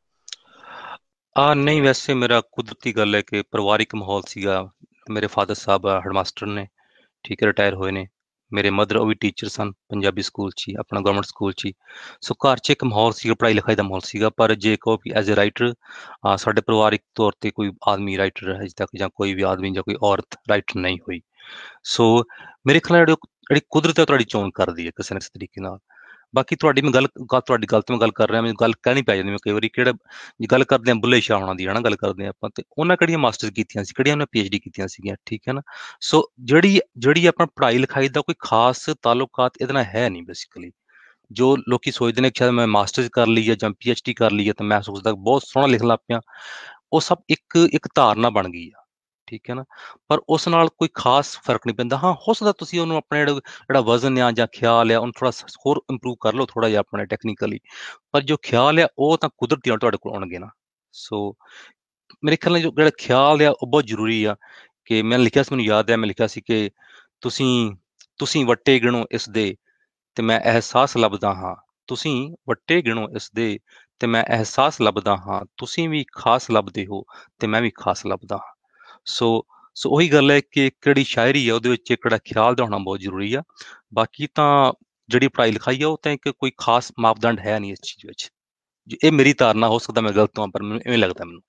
ਆ ਨਹੀਂ, ਵੈਸੇ ਮੇਰਾ ਕੁਦਰਤੀ ਗੱਲ ਹੈ ਕਿ ਪਰਿਵਾਰਿਕ ਮਾਹੌਲ ਸੀਗਾ। ਮੇਰੇ ਫਾਦਰ ਸਾਹਿਬ ਹੈਡਮਾਸਟਰ ਨੇ, ਠੀਕ ਹੈ, ਰਿਟਾਇਰ ਹੋਏ ਨੇ। ਮੇਰੇ ਮਦਰ ਉਹ ਵੀ ਟੀਚਰ ਸਨ, ਪੰਜਾਬੀ ਸਕੂਲ 'ਚ ਹੀ, ਆਪਣਾ ਗਵਰਨਮੈਂਟ ਸਕੂਲ 'ਚ ਹੀ। ਸੋ ਘਰ 'ਚ ਇੱਕ ਮਾਹੌਲ ਸੀਗਾ, ਪੜ੍ਹਾਈ ਲਿਖਾਈ ਦਾ ਮਾਹੌਲ ਸੀਗਾ। ਪਰ ਜੇ ਕਹੋ ਵੀ ਐਜ਼ ਏ ਰਾਈਟਰ, ਸਾਡੇ ਪਰਿਵਾਰਿਕ ਤੌਰ 'ਤੇ ਕੋਈ ਆਦਮੀ ਰਾਈਟਰ ਅਜੇ ਤੱਕ, ਜਾਂ ਕੋਈ ਵੀ ਆਦਮੀ ਜਾਂ ਕੋਈ ਔਰਤ ਰਾਈਟਰ ਨਹੀਂ ਹੋਈ। ਸੋ ਮੇਰੇ ਖਿਆਲ ਨਾਲ ਜਿਹੜੀ ਜਿਹੜੀ ਕੁਦਰਤ ਹੈ, ਤੁਹਾਡੀ ਚੋਣ ਕਰਦੀ ਹੈ ਕਿਸੇ ਨਾ ਕਿਸੇ ਤਰੀਕੇ ਨਾਲ। ਬਾਕੀ ਤੁਹਾਡੀ ਮੈਂ ਗੱਲ ਗ- ਤੁਹਾਡੀ ਗੱਲ ਤੇ ਮੈਂ ਗੱਲ ਕਰ ਰਿਹਾ, ਮੈਨੂੰ ਗੱਲ ਕਹਿਣੀ ਪੈ ਜਾਂਦੀ। ਮੈਂ ਕਈ ਵਾਰੀ ਕਿਹੜਾ ਜੇ ਗੱਲ ਕਰਦੇ ਹਾਂ ਬੁੱਲੇ ਸ਼ਾਹ ਹੋਣਾ ਦੀ, ਹੈ ਨਾ, ਗੱਲ ਕਰਦੇ ਹਾਂ ਆਪਾਂ, ਤੇ ਉਹਨਾਂ ਕਿਹੜੀਆਂ ਮਾਸਟਰਸ ਕੀਤੀਆਂ ਸੀ, ਕਿਹੜੀਆਂ ਉਹਨਾਂ ਪੀਐਚਡੀ ਕੀਤੀਆਂ ਸੀਗੀਆਂ, ਠੀਕ ਹੈ ਨਾ। ਸੋ ਜਿਹੜੀ ਜਿਹੜੀ ਆਪਣਾ ਪੜ੍ਹਾਈ ਲਿਖਾਈ ਦਾ ਕੋਈ ਖਾਸ ਤਾਲੁਕਾਤ ਇਹਦੇ ਨਾਲ ਹੈ ਨਹੀਂ ਬੇਸਿਕਲੀ। ਜੋ ਲੋਕੀ ਸੋਚਦੇ ਨੇ ਕਿ ਸ਼ਾਇਦ ਮੈਂ ਮਾਸਟਰਸ ਕਰ ਲਈ ਹੈ ਜਾਂ ਪੀਐਚਡੀ ਕਰ ਲਈ ਹੈ, ਤਾਂ ਮੈਂ ਸੋਚਦਾ ਬਹੁਤ ਸੋਹਣਾ ਲਿਖਣ ਲੱਗ ਪਿਆ। ਉਹ ਸਭ ਇੱਕ ਇੱਕ ਧਾਰਨਾ ਬਣ ਗਈ ਆ, ਠੀਕ ਹੈ ਨਾ। ਪਰ ਉਸ ਨਾਲ ਕੋਈ ਖਾਸ ਫਰਕ ਨਹੀਂ ਪੈਂਦਾ। ਹਾਂ, ਹੋ ਸਕਦਾ ਤੁਸੀਂ ਉਹਨੂੰ ਆਪਣਾ ਜਿਹੜਾ ਜਿਹੜਾ ਵਜ਼ਨ ਆ ਜਾਂ ਖਿਆਲ ਆ, ਉਹਨੂੰ ਥੋੜਾ ਹੋਰ ਇੰਪਰੂਵ ਕਰ ਲਓ, ਥੋੜਾ ਜਿਹਾ ਆਪਣੇ ਟੈਕਨੀਕਲੀ। ਪਰ ਜੋ ਖਿਆਲ ਆ, ਉਹ ਤਾਂ ਕੁਦਰਤੀ ਨਾਲ ਤੁਹਾਡੇ ਕੋਲ ਆਉਣਗੇ ਨਾ। ਸੋ ਮੇਰੇ ਖਿਆਲ ਨਾਲ ਜੋ ਜਿਹੜਾ ਖਿਆਲ ਆ, ਉਹ ਬਹੁਤ ਜ਼ਰੂਰੀ ਆ। ਕਿ ਮੈਂ ਲਿਖਿਆ ਸੀ, ਮੈਨੂੰ ਯਾਦ ਹੈ, ਮੈਂ ਲਿਖਿਆ ਸੀ ਕਿ ਤੁਸੀਂ ਤੁਸੀਂ ਵੱਟੇ ਗਿਣੋ ਇਸ ਦੇ, ਤੇ ਮੈਂ ਅਹਿਸਾਸ ਲੱਭਦਾ ਹਾਂ। ਤੁਸੀਂ ਵੱਟੇ ਗਿਣੋ ਇਸ ਦੇ, ਤੇ ਮੈਂ ਅਹਿਸਾਸ ਲੱਭਦਾ ਹਾਂ। ਤੁਸੀਂ ਵੀ ਖਾਸ ਲੱਭਦੇ ਹੋ, ਤੇ ਮੈਂ ਵੀ ਖਾਸ ਲੱਭਦਾ ਹਾਂ। ਸੋ ਸੋ ਉਹੀ ਗੱਲ ਹੈ ਕਿ ਕਿਹੜੀ ਸ਼ਾਇਰੀ ਆ, ਉਹਦੇ ਵਿੱਚ ਕਿਹੜਾ ਖਿਆਲ ਦਾ ਹੋਣਾ ਬਹੁਤ ਜ਼ਰੂਰੀ ਆ। ਬਾਕੀ ਤਾਂ ਜਿਹੜੀ ਪੜ੍ਹਾਈ ਲਿਖਾਈ ਆ, ਉਹ ਤਾਂ ਇੱਕ ਕੋਈ ਖਾਸ ਮਾਪਦੰਡ ਹੈ ਨਹੀਂ ਇਸ ਚੀਜ਼ ਵਿੱਚ। ਜੀ, ਇਹ ਮੇਰੀ ਧਾਰਨਾ, ਹੋ ਸਕਦਾ ਮੈਂ ਗਲਤ ਹਾਂ, ਪਰ ਮੈਨੂੰ ਇਵੇਂ ਲੱਗਦਾ ਮੈਨੂੰ।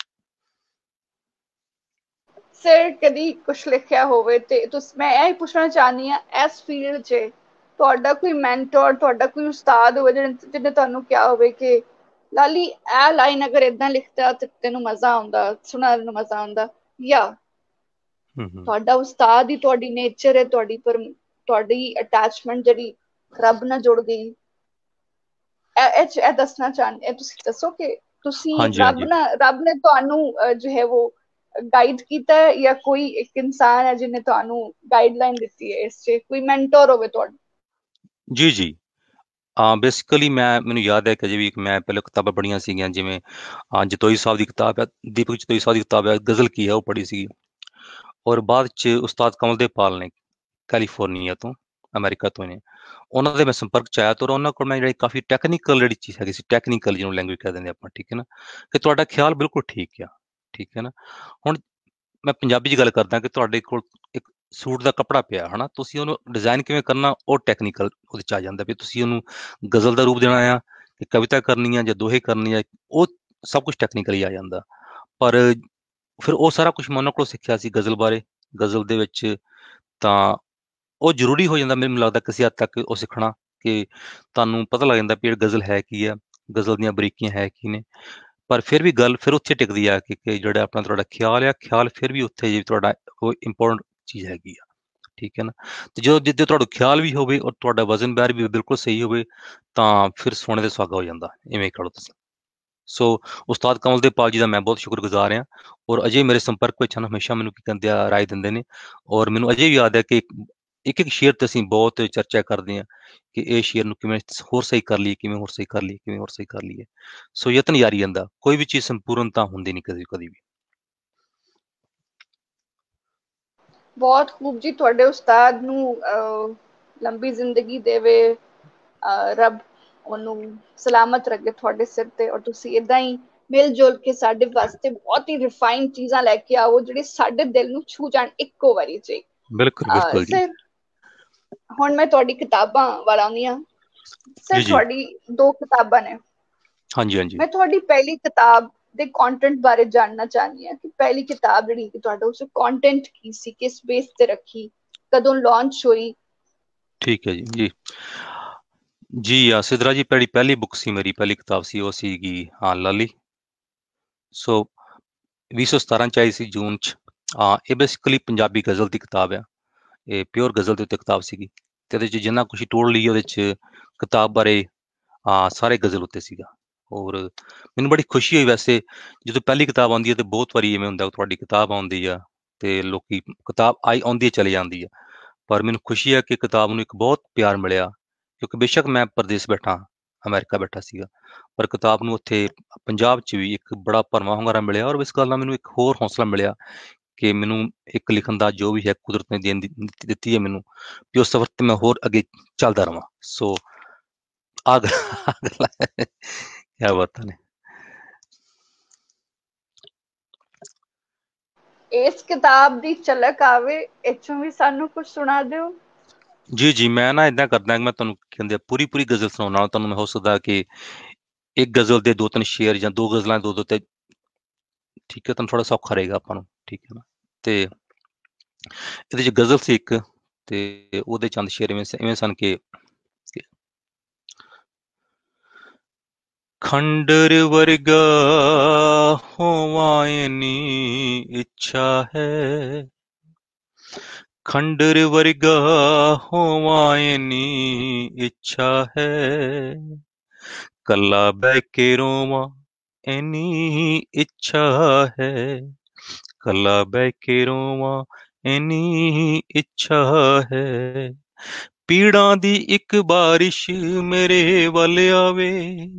ਸਰ ਕਦੀ ਕੁਛ ਲਿਖਿਆ ਹੋਵੇ ਤੇ ਤੁਸੀਂ, ਮੈਂ ਇਹ ਹੀ ਪੁੱਛਣਾ ਚਾਹਨੀ ਆ, ਇਸ ਫੀਲਡ 'ਚ ਤੁਹਾਡਾ ਕੋਈ ਮੈਂਟੋਰ, ਤੁਹਾਡਾ ਕੋਈ ਉਸਤਾਦ ਹੋਵੇ ਜਿਹਨੇ ਜਿਹਨੇ ਤੁਹਾਨੂੰ ਕਿਹਾ ਹੋਵੇ ਕਿ ਲਾਲੀ ਇਹ ਲਾਈਨ ਅਗਰ ਏਦਾਂ ਲਿਖਦਾ ਤੇ ਤੈਨੂੰ ਮਜ਼ਾ ਆਉਂਦਾ, ਸੁਣਨ ਨੂੰ ਮਜ਼ਾ ਆਉਂਦਾ, ਜਾਂ ਹੂੰ ਹੂੰ, ਤੁਹਾਡਾ ਉਸਤਾਦ ਹੀ ਤੁਹਾਡੀ ਨੇਚਰ ਹੈ, ਤੁਹਾਡੀ ਪਰ ਤੁਹਾਡੀ ਅਟੈਚਮੈਂਟ ਜਿਹੜੀ ਰੱਬ ਨਾਲ ਜੁੜ ਗਈ? ਇਹ ਇਹ 'ਚ ਇਹ ਦੱਸਣਾ ਚਾਹੁੰਦੇ, ਇਹ ਤੁਸੀਂ ਦੱਸੋ ਕਿ ਤੁਸੀਂ ਹਾਂਜੀ ਰੱਬ ਹਾਂਜੀ। ਨਾਲ, ਰੱਬ ਨੇ ਤੁਹਾਨੂੰ ਅਹ, ਜੋ ਹੈ ਉਹ ਗਾਈਡ ਕੀਤਾ ਹੈ, ਜਾਂ ਕੋਈ ਇੱਕ ਇਨਸਾਨ ਹੈ ਜਿਹਨੇ ਤੁਹਾਨੂੰ ਗਾਈਡਲਾਈਨ ਦਿੱਤੀ ਹੈ? ਇਸ 'ਚ ਕੋਈ ਮੈਂਟੋਰ ਹੋਵੇ ਤੁਹਾਡਾ? ਜੀ ਜੀ, ਹਾਂ, ਬੇਸਿਕਲੀ ਮੈਂ ਮੈਨੂੰ ਯਾਦ ਹੈ ਕਿ ਅਜੇ ਵੀ ਇੱਕ ਮੈਂ ਪਹਿਲਾਂ ਕਿਤਾਬਾਂ ਪੜ੍ਹੀਆਂ ਸੀਗੀਆਂ, ਜਿਵੇਂ ਅ, ਜਤੋਈ ਸਾਹਿਬ ਦੀ ਕਿਤਾਬ ਹੈ, ਦੀਪਕ ਜਤੋਈ ਸਾਹਿਬ ਦੀ ਕਿਤਾਬ ਹੈ ਗਜ਼ਲ ਕੀ ਹੈ, ਉਹ ਪੜ੍ਹੀ ਸੀਗੀ। ਔਰ ਬਾਅਦ ਚ ਉਸਤਾਦ ਕਮਲਦੇਵ ਪਾਲ ਨੇ, ਕੈਲੀਫੋਰਨੀਆ ਤੋਂ, ਅਮਰੀਕਾ ਤੋਂ ਨੇ। ਉਹਨਾਂ ਦੇ ਮੈਂ ਸੰਪਰਕ ਚ ਆਇਆ, ਤਾਂ ਉਹਨਾਂ ਕੋਲ ਮੈਂ ਜਿਹੜੀ ਕਾਫੀ ਟੈਕਨੀਕਲ ਜਿਹੜੀ ਚੀਜ਼ ਹੈਗੀ ਸੀ, ਟੈਕਨੀਕਲ ਜਿਹਨੂੰ ਲੈਂਗੁਏਜ ਕਹਿ ਦਿੰਦੇ ਆਪਾਂ, ਠੀਕ ਹੈ ਨਾ, ਕਿ ਤੁਹਾਡਾ ਖਿਆਲ ਬਿਲਕੁਲ ਠੀਕ ਆ, ਠੀਕ ਹੈ ਨਾ। ਹੁਣ ਮੈਂ ਪੰਜਾਬੀ 'ਚ ਗੱਲ ਕਰਦਾ ਕਿ ਤੁਹਾਡੇ ਕੋਲ ਇੱਕ ਸੂਟ ਦਾ ਕੱਪੜਾ ਪਿਆ, ਹਨਾ, ਤੁਸੀਂ ਉਹਨੂੰ ਡਿਜ਼ਾਈਨ ਕਿਵੇਂ ਕਰਨਾ, ਉਹ ਟੈਕਨੀਕਲ ਉਹਦੇ 'ਚ ਆ ਜਾਂਦਾ। ਵੀ ਤੁਸੀਂ ਉਹਨੂੰ ਗਜ਼ਲ ਦਾ ਰੂਪ ਦੇਣਾ ਆ, ਕਿ ਕਵਿਤਾ ਕਰਨੀ ਆ, ਜਾਂ ਦੋਹੇ ਕਰਨੀ ਆ, ਉਹ ਸਭ ਕੁਝ ਟੈਕਨੀਕਲੀ ਆ ਜਾਂਦਾ। ਪਰ ਫਿਰ ਉਹ ਸਾਰਾ ਕੁਝ ਮੈਂ ਉਹਨਾਂ ਕੋਲੋਂ ਸਿੱਖਿਆ ਸੀ ਗਜ਼ਲ ਬਾਰੇ। ਗਜ਼ਲ ਦੇ ਵਿੱਚ ਤਾਂ ਉਹ ਜ਼ਰੂਰੀ ਹੋ ਜਾਂਦਾ ਮੈਨੂੰ ਲੱਗਦਾ ਕਿਸੇ ਹੱਦ ਤੱਕ ਉਹ ਸਿੱਖਣਾ, ਕਿ ਤੁਹਾਨੂੰ ਪਤਾ ਲੱਗ ਜਾਂਦਾ ਵੀ ਇਹ ਗਜ਼ਲ ਹੈ ਕੀ ਆ, ਗਜ਼ਲ ਦੀਆਂ ਬਰੀਕੀਆਂ ਹੈ ਕੀ ਨੇ। ਪਰ ਫਿਰ ਵੀ ਗੱਲ ਫਿਰ ਉੱਥੇ ਟਿਕਦੀ ਆ ਕਿ ਕਿ ਜਿਹੜਾ ਆਪਣਾ ਤੁਹਾਡਾ ਖਿਆਲ ਆ, ਖਿਆਲ ਫਿਰ ਵੀ ਉੱਥੇ ਜੇ ਤੁਹਾਡਾ ਉਹ ਇੰਪੋਰਟੈਂਟ ਚੀਜ਼ ਹੈਗੀ ਆ। ਠੀਕ ਹੈ ਨਾ? ਤੇ ਜਦੋਂ ਜਿੱਦੇ ਤੁਹਾਡਾ ਖਿਆਲ ਵੀ ਹੋਵੇ ਔਰ ਤੁਹਾਡਾ ਵਜ਼ਨ ਬੈਰ ਵੀ ਬਿਲਕੁਲ ਸਹੀ ਹੋਵੇ, ਤਾਂ ਫਿਰ ਸੋਨੇ ਦੇ ਸੁਹਾਗਾ ਹੋ ਜਾਂਦਾ, ਇਵੇਂ ਕਹ ਲਓ ਤੁਸੀਂ। ਸੋ ਉਸਤਾਦ ਕਮਲਦੇਵ ਪਾਲ ਜੀ ਦਾ ਮੈਂ ਬਹੁਤ ਸ਼ੁਕਰਗੁਜ਼ਾਰ ਹਾਂ, ਔਰ ਅਜੇ ਮੇਰੇ ਸੰਪਰਕ ਵਿੱਚ ਹਨ, ਹਮੇਸ਼ਾ ਮੈਨੂੰ ਕੀ ਕਹਿੰਦੇ ਆ, ਰਾਏ ਦਿੰਦੇ ਨੇ। ਔਰ ਮੈਨੂੰ ਅਜੇ ਵੀ ਯਾਦ ਹੈ ਕਿ ਇੱਕ ਇੱਕ ਸ਼ੇਅਰ ਤੇ ਅਸੀਂ ਬਹੁਤ ਚਰਚਾ ਕਰਦੇ ਹਾਂ ਕਿ ਇਹ ਸ਼ੇਅਰ ਨੂੰ ਕਿਵੇਂ ਹੋਰ ਸਹੀ ਕਰ ਲਈਏ, ਕਿਵੇਂ ਹੋਰ ਸਹੀ ਕਰ ਲਈਏ, ਕਿਵੇਂ ਹੋਰ ਸਹੀ ਕਰ ਲਈਏ। ਸੋ ਯਤਨ ਜਾਰੀ ਜਾਂਦਾ, ਕੋਈ ਵੀ ਚੀਜ਼ ਸੰਪੂਰਨਤਾ ਹੁੰਦੀ ਨਹੀਂ ਕਦੀ ਕਦੀ ਵੀ। ਬਹੁਤ ਖੂਬ ਜੀ, ਤੁਹਾਡੇ ਉਸਤਾਦ ਨੂੰ ਅਹ, ਲੰਬੀ ਜ਼ਿੰਦਗੀ ਦੇਵੇ, ਅਹ, ਰੱਬ ਉਹਨੂੰ ਸਲਾਮਤ ਰੱਖੇ ਤੁਹਾਡੇ ਸਿਰ ਤੇ, ਔਰ ਤੁਸੀਂ ਇਦਾਂ ਹੀ ਮਿਲ ਜੁਲ ਕੇ ਸਾਡੇ ਵਾਸਤੇ ਬਹੁਤ ਹੀ ਰਿਫਾਈਨ ਚੀਜ਼ਾਂ ਲੈ ਕੇ ਆਓ ਜਿਹੜੇ ਸਾਡੇ ਦਿਲ ਨੂੰ ਛੂ ਜਾਣ ਇੱਕੋ ਵਾਰੀ ਚ। ਬਿਲਕੁਲ ਅਹ ਬਿਲਕੁਲ ਜੀ। ਸਰ, ਹੁਣ ਮੈਂ ਤੁਹਾਡੀ ਕਿਤਾਬਾਂ ਵੱਲ ਆਉਂਦੀ ਹਾਂ। ਸਰ ਜੀ ਜੀ। ਤੁਹਾਡੀ ਦੋ ਕਿਤਾਬਾਂ ਨੇ। ਹਾਂਜੀ ਹਾਂਜੀ। ਮੈਂ ਤੁਹਾਡੀ ਪਹਿਲੀ ਕਿਤਾਬ ਦੇ ਕੰਟੈਂਟ ਬਾਰੇ ਜਾਣਨਾ ਚਾਹਨੀ ਹਾਂ ਕਿ ਪਹਿਲੀ ਕਿਤਾਬ ਜਿਹੜੀ ਕਿ ਤੁਹਾਡਾ ਉਸ ਕੰਟੈਂਟ ਕੀ ਸੀ, ਕਿਸ ਬੇਸ ਤੇ ਰੱਖੀ, ਕਦੋਂ ਲਾਂਚ ਹੋਈ? ਠੀਕ ਹੈ ਜੀ। ਜੀ ਜੀ ਆ ਸਿਦਰਾ ਜੀ, ਪਹਿਲੀ ਪਹਿਲੀ ਬੁੱਕ ਸੀ ਮੇਰੀ, ਪਹਿਲੀ ਕਿਤਾਬ ਸੀ ਉਹ ਸੀਗੀ ਹਾਂ ਲਾਲੀ। ਸੋ ਵੀਹ ਸੌ ਸਤਾਰਾਂ ਚ ਆਈ ਸੀ ਜੂਨ ਚ। ਹਾਂ, ਇਹ ਬੇਸਿਕਲੀ ਪੰਜਾਬੀ ਗਜ਼ਲ ਦੀ ਕਿਤਾਬ ਆ। ਇਹ ਪਿਓਰ ਗਜ਼ਲ ਦੇ ਉੱਤੇ ਕਿਤਾਬ ਸੀਗੀ, ਤੇ ਇਹਦੇ ਚ ਜਿੰਨਾ ਕੁਛ ਟੋਲ ਲਈ ਉਹਦੇ ਚ ਕਿਤਾਬ ਬਾਰੇ ਹਾਂ ਸਾਰੇ ਗਜ਼ਲ ਉੱਤੇ ਸੀਗਾ। ਔਰ ਮੈਨੂੰ ਬੜੀ ਖੁਸ਼ੀ ਹੋਈ ਵੈਸੇ, ਜਦੋਂ ਪਹਿਲੀ ਕਿਤਾਬ ਆਉਂਦੀ ਹੈ ਤੇ ਬਹੁਤ ਵਾਰੀ ਇਵੇਂ ਹੁੰਦਾ ਤੁਹਾਡੀ ਕਿਤਾਬ ਆਉਂਦੀ ਆ ਤੇ ਲੋਕੀ ਕਿਤਾਬ ਆਈ ਆਉਂਦੀ ਹੈ ਚਲੀ ਜਾਂਦੀ ਆ। ਪਰ ਮੈਨੂੰ ਖੁਸ਼ੀ ਹੈ ਕਿ ਕਿਤਾਬ ਨੂੰ ਇੱਕ ਬਹੁਤ ਪਿਆਰ ਮਿਲਿਆ, ਕਿਉਂਕਿ ਬੇਸ਼ੱਕ ਮੈਂ ਪ੍ਰਦੇਸ਼ ਬੈਠਾ, ਅਮਰੀਕਾ ਬੈਠਾ ਸੀਗਾ, ਪਰ ਕਿਤਾਬ ਨੂੰ ਉੱਥੇ ਪੰਜਾਬ 'ਚ ਵੀ ਇੱਕ ਬੜਾ ਭਰਵਾਂ ਹੁੰਗਾਰਾ ਮਿਲਿਆ। ਔਰ ਇਸ ਗੱਲ ਨਾਲ ਮੈਨੂੰ ਇੱਕ ਹੋਰ ਹੌਸਲਾ ਮਿਲਿਆ ਕਿ ਮੈਨੂੰ ਇੱਕ ਲਿਖਣ ਦਾ ਜੋ ਵੀ ਹੈ ਕੁਦਰਤ ਨੇ ਦੇਣ ਦਿੱਤੀ ਦਿੱਤੀ ਹੈ ਮੈਨੂੰ, ਵੀ ਉਸ ਸਫ਼ਰ ਤੇ ਮੈਂ ਹੋਰ ਅੱਗੇ ਚੱਲਦਾ ਰਵਾਂ। ਸੋ ਆ ਗੱਲਾਂ ਕਿਆ ਬਾਤਾਂ ਨੇ। ਇਸ ਕਿਤਾਬ ਦੀ ਝਲਕ ਆਵੇ, ਇੱਥੋਂ ਵੀ ਸਾਨੂੰ ਕੁਝ ਸੁਣਾ ਦਿਓ। ਜੀ ਜੀ, ਮੈਂ ਨਾ ਇਦਾਂ ਕਰਦਾ ਕਿ ਮੈਂ ਤੁਹਾਨੂੰ ਕਹਿੰਦੇ ਪੂਰੀ ਪੂਰੀ ਗਜ਼ਲ ਸੁਣਾਉਣ ਨਾਲ ਤੁਹਾਨੂੰ ਮੈਂ ਹੋ ਸਕਦਾ ਕਿ ਇੱਕ ਗਜ਼ਲ ਦੇ ਦੋ ਤਿੰਨ ਸ਼ੇਅਰ ਜਾਂ ਦੋ ਗਜ਼ਲਾਂ ਦੋ ਦੋ ਤੇ, ਠੀਕ ਹੈ, ਤੁਹਾਨੂੰ ਥੋੜਾ ਸੌਖਾ ਰਹੇਗਾ ਆਪਾਂ ਨੂੰ। ਠੀਕ ਹੈ ਨਾ? ਤੇ ਇਹਦੇ 'ਚ ਗਜ਼ਲ ਸੀ ਇੱਕ, ਤੇ ਉਹਦੇ ਚੰਦ ਸ਼ੇਰ ਇਵੇਂ ਇਵੇਂ ਸਨ ਕਿ ਖੰਡਰ ਵਰਗਾ ਹੋਵਾਂ ਨੀ ਇੱਛਾ ਹੈ, ਖੰਡਰ ਵਰਗਾ ਹੋਵਾਂ ਨੀ ਇੱਛਾ ਹੈ, ਕੱਲਾ ਬਹਿ ਕੇ ਰੋਵਾਂ ਐਨੀ ਇੱਛਾ ਹੈ, ਕੱਲਾ ਬਹਿ ਕੇ ਰੋਵਾਂ ਐਨੀ ਇੱਛਾ ਹੈ, ਪੀੜਾਂ ਦੀ ਇੱਕ ਬਾਰਿਸ਼ ਮੇਰੇ ਵੱਲ ਆਵੇ,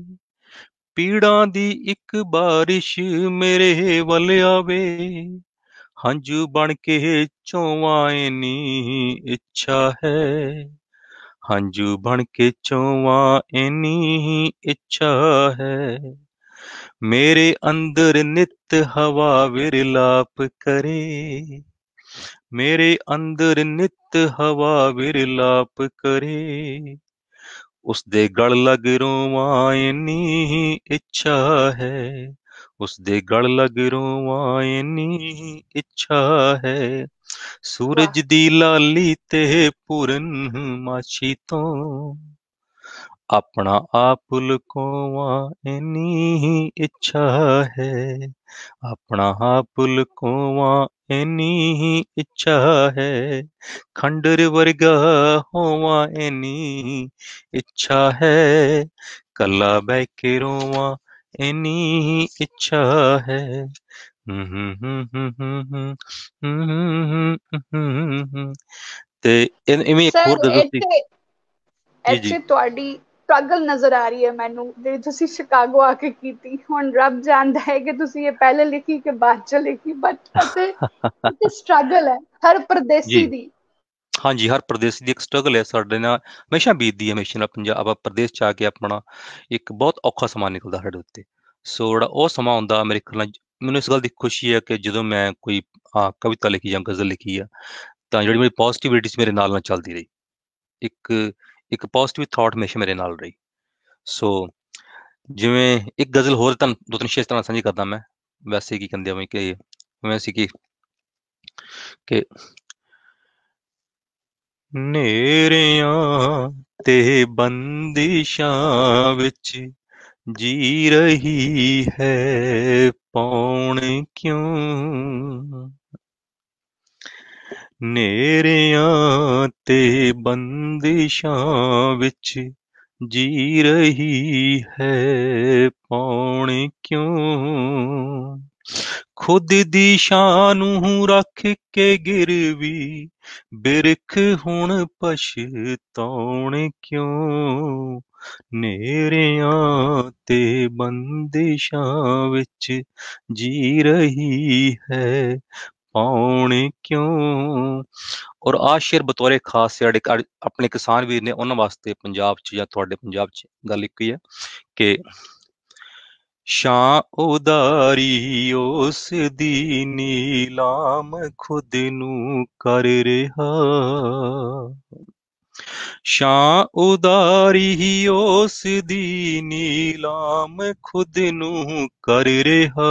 ਪੀੜਾਂ ਦੀ ਇੱਕ ਬਾਰਿਸ਼ ਮੇਰੇ ਵੱਲ ਆਵੇ, ਹੰਝੂ ਬਣ ਕੇ ਚੋਵਾਂ ਐਨੀ ਇੱਛਾ ਹੈ, ਹੰਝੂ ਬਣ ਕੇ ਚੋਵਾਂ ਐਨੀ ਇੱਛਾ ਹੈ, ਮੇਰੇ ਅੰਦਰ ਨਿਤ ਹਵਾ ਵਿਰਲਾਪ ਕਰੇ, ਮੇਰੇ ਅੰਦਰ ਨਿਤ ਹਵਾ ਵਿਰਲਾਪ ਕਰੇ, ਉਸਦੇ ਗਲ ਲੱਗ ਰੋਵਾਂ ਐਨੀ ਇੱਛਾ ਹੈ, ਉਸਦੇ ਗਲ ਲੱਗ ਰੋਵਾਂ ਐਨੀ ਇੱਛਾ ਹੈ, ਵਾਹ, ਸੂਰਜ ਦੀ ਲਾਲੀ ਤੇ ਪੂਰਨਮਾਸ਼ੀ ਤੋਂ ਆਪਣਾ ਆਪ ਲੁਕੋਵਾਂ ਐਨੀ ਇੱਛਾ ਹੈ, ਆਪਣਾ ਆਪ ਲੁਕੋਵਾਂ ਐਨੀ ਇੱਛਾ ਹੈ, ਖੰਡਰ ਵਰਗਾ ਹੋਵਾਂ ਐਨੀ ਇੱਛਾ ਹੈ, ਕੱਲਾ ਬਹਿ ਕੇ ਰੋਵਾਂ ਐਨੀ ਇੱਛਾ ਹੈ। ਹੂੰ ਹੂੰ ਹੂੰ ਹੂੰ ਹੂੰ ਹੂੰ ਹੂੰ ਹੂੰ ਹੂੰ। ਤੇ ਇਵੇਂ ਇਵੇਂ ਇੱਕ ਹੋਰ ਸਰ ਗਜ਼ਲ ਸੀ। ਇੱਥੇ ਜੀ ਜੀ। ਇੱਥੇ ਤੁਹਾਡੀ ਸਟਰਗਲ ਨਜ਼ਰ ਆ ਰਹੀ ਹੈ ਮੈਨੂੰ, ਜਿਹੜੀ ਤੁਸੀਂ ਸ਼ਿਕਾਗੋ ਆ ਕੇ ਕੀਤੀ। ਹੁਣ ਰੱਬ ਜਾਣਦਾ ਹੈ ਕਿ ਤੁਸੀਂ ਇਹ ਪਹਿਲੇ ਲਿਖੀ ਕਿ ਬਾਅਦ ਚ ਲਿਖੀ, ਬਟ ਅਤੇ ਇੱਥੇ ਸਟਰਗਲ ਹੈ ਹਰ ਜੀ ਪਰਦੇਸੀ ਦੀ। ਹਾਂਜੀ, ਹਰ ਪ੍ਰਦੇਸ਼ ਦੀ ਇੱਕ ਸਟਰਗਲ ਹੈ, ਸਾਡੇ ਨਾਲ ਹਮੇਸ਼ਾ ਬੀਤਦੀ ਹੈ, ਹਮੇਸ਼ਾ ਨਾਲ ਪੰਜਾਬ ਆਪਾਂ ਪ੍ਰਦੇਸ਼ 'ਚ ਆ ਕੇ ਆਪਣਾ ਇੱਕ ਬਹੁਤ ਔਖਾ ਸਮਾਂ ਨਿਕਲਦਾ ਸਾਡੇ ਉੱਤੇ। ਸੋ ਜਿਹੜਾ ਉਹ ਸਮਾਂ ਹੁੰਦਾ ਮੇਰੇ ਖਿਆਲ ਨਾਲ, ਮੈਨੂੰ ਇਸ ਗੱਲ ਦੀ ਖੁਸ਼ੀ ਹੈ ਕਿ ਜਦੋਂ ਮੈਂ ਕੋਈ ਹਾਂ ਕਵਿਤਾ ਲਿਖੀ ਜਾਂ ਗਜ਼ਲ ਲਿਖੀ ਆ, ਤਾਂ ਜਿਹੜੀ ਮੇਰੀ ਪੋਜ਼ਿਟਿਵਿਟੀ ਸੀ ਮੇਰੇ ਨਾਲ ਨਾਲ ਚੱਲਦੀ ਰਹੀ, ਇੱਕ ਇੱਕ ਪੋਜ਼ਿਟਿਵ ਥਾਟ ਹਮੇਸ਼ਾ ਮੇਰੇ ਨਾਲ ਰਹੀ। ਸੋ ਜਿਵੇਂ ਇੱਕ ਗਜ਼ਲ ਹੋਰ ਤੁਹਾਨੂੰ ਦੋ ਤਿੰਨ ਸ਼ੇਰ ਤਰ੍ਹਾਂ ਸਾਂਝੀ ਕਰਦਾ ਮੈਂ। ਵੈਸੇ ਕੀ ਕਹਿੰਦੇ ਆ ਕਿ ਜਿਵੇਂ ਸੀ ਕਿ ਕਿ ਨੇਰਿਆਂ ਤੇ ਬੰਦਿਸ਼ਾਂ ਵਿੱਚ ਜੀ ਰਹੀ ਹੈ ਪੌਣ ਕਿਉਂ। ਨੇਰਿਆਂ ਤੇ ਬੰਦਿਸ਼ਾਂ ਵਿੱਚ ਜੀ ਰਹੀ ਹੈ ਪੌਣ ਕਿਉਂ। ਖੁਦ ਦੀ ਸ਼ਾਨ ਨੂੰ ਰੱਖ ਕੇ ਗਿਰਵੀ ਬਿਰਖ ਹੁਣ ਪਛਤਾਉਣ ਕਿਉਂ। ਨੇਰਿਆਂ ਤੇ ਬੰਦਿਸ਼ਾਂ ਵਿੱਚ ਜੀ ਰਹੀ ਹੈ ਪਾਉਣ ਕਿਉਂ। ਔਰ ਆਹ ਸ਼ੇਰ ਬਤੌਰੇ ਖਾਸ ਸਾਡੇ ਆਪਣੇ ਕਿਸਾਨ ਵੀਰ ਨੇ ਉਹਨਾਂ ਵਾਸਤੇ ਪੰਜਾਬ 'ਚ ਜਾਂ ਤੁਹਾਡੇ ਪੰਜਾਬ 'ਚ ਗੱਲ ਇੱਕ ਹੀ ਹੈ ਕਿ ਸ਼ਾਂ ਉਦਾਰੀ ਉਸ ਦੀ ਨੀਲਾਮ ਖੁਦ ਨੂੰ ਕਰ ਰਿਹਾ। ਸ਼ਾਂ ਉਦਾਰੀ ਉਸ ਦੀ ਨੀਲਾਮ ਖੁਦ ਨੂੰ ਕਰ ਰਿਹਾ।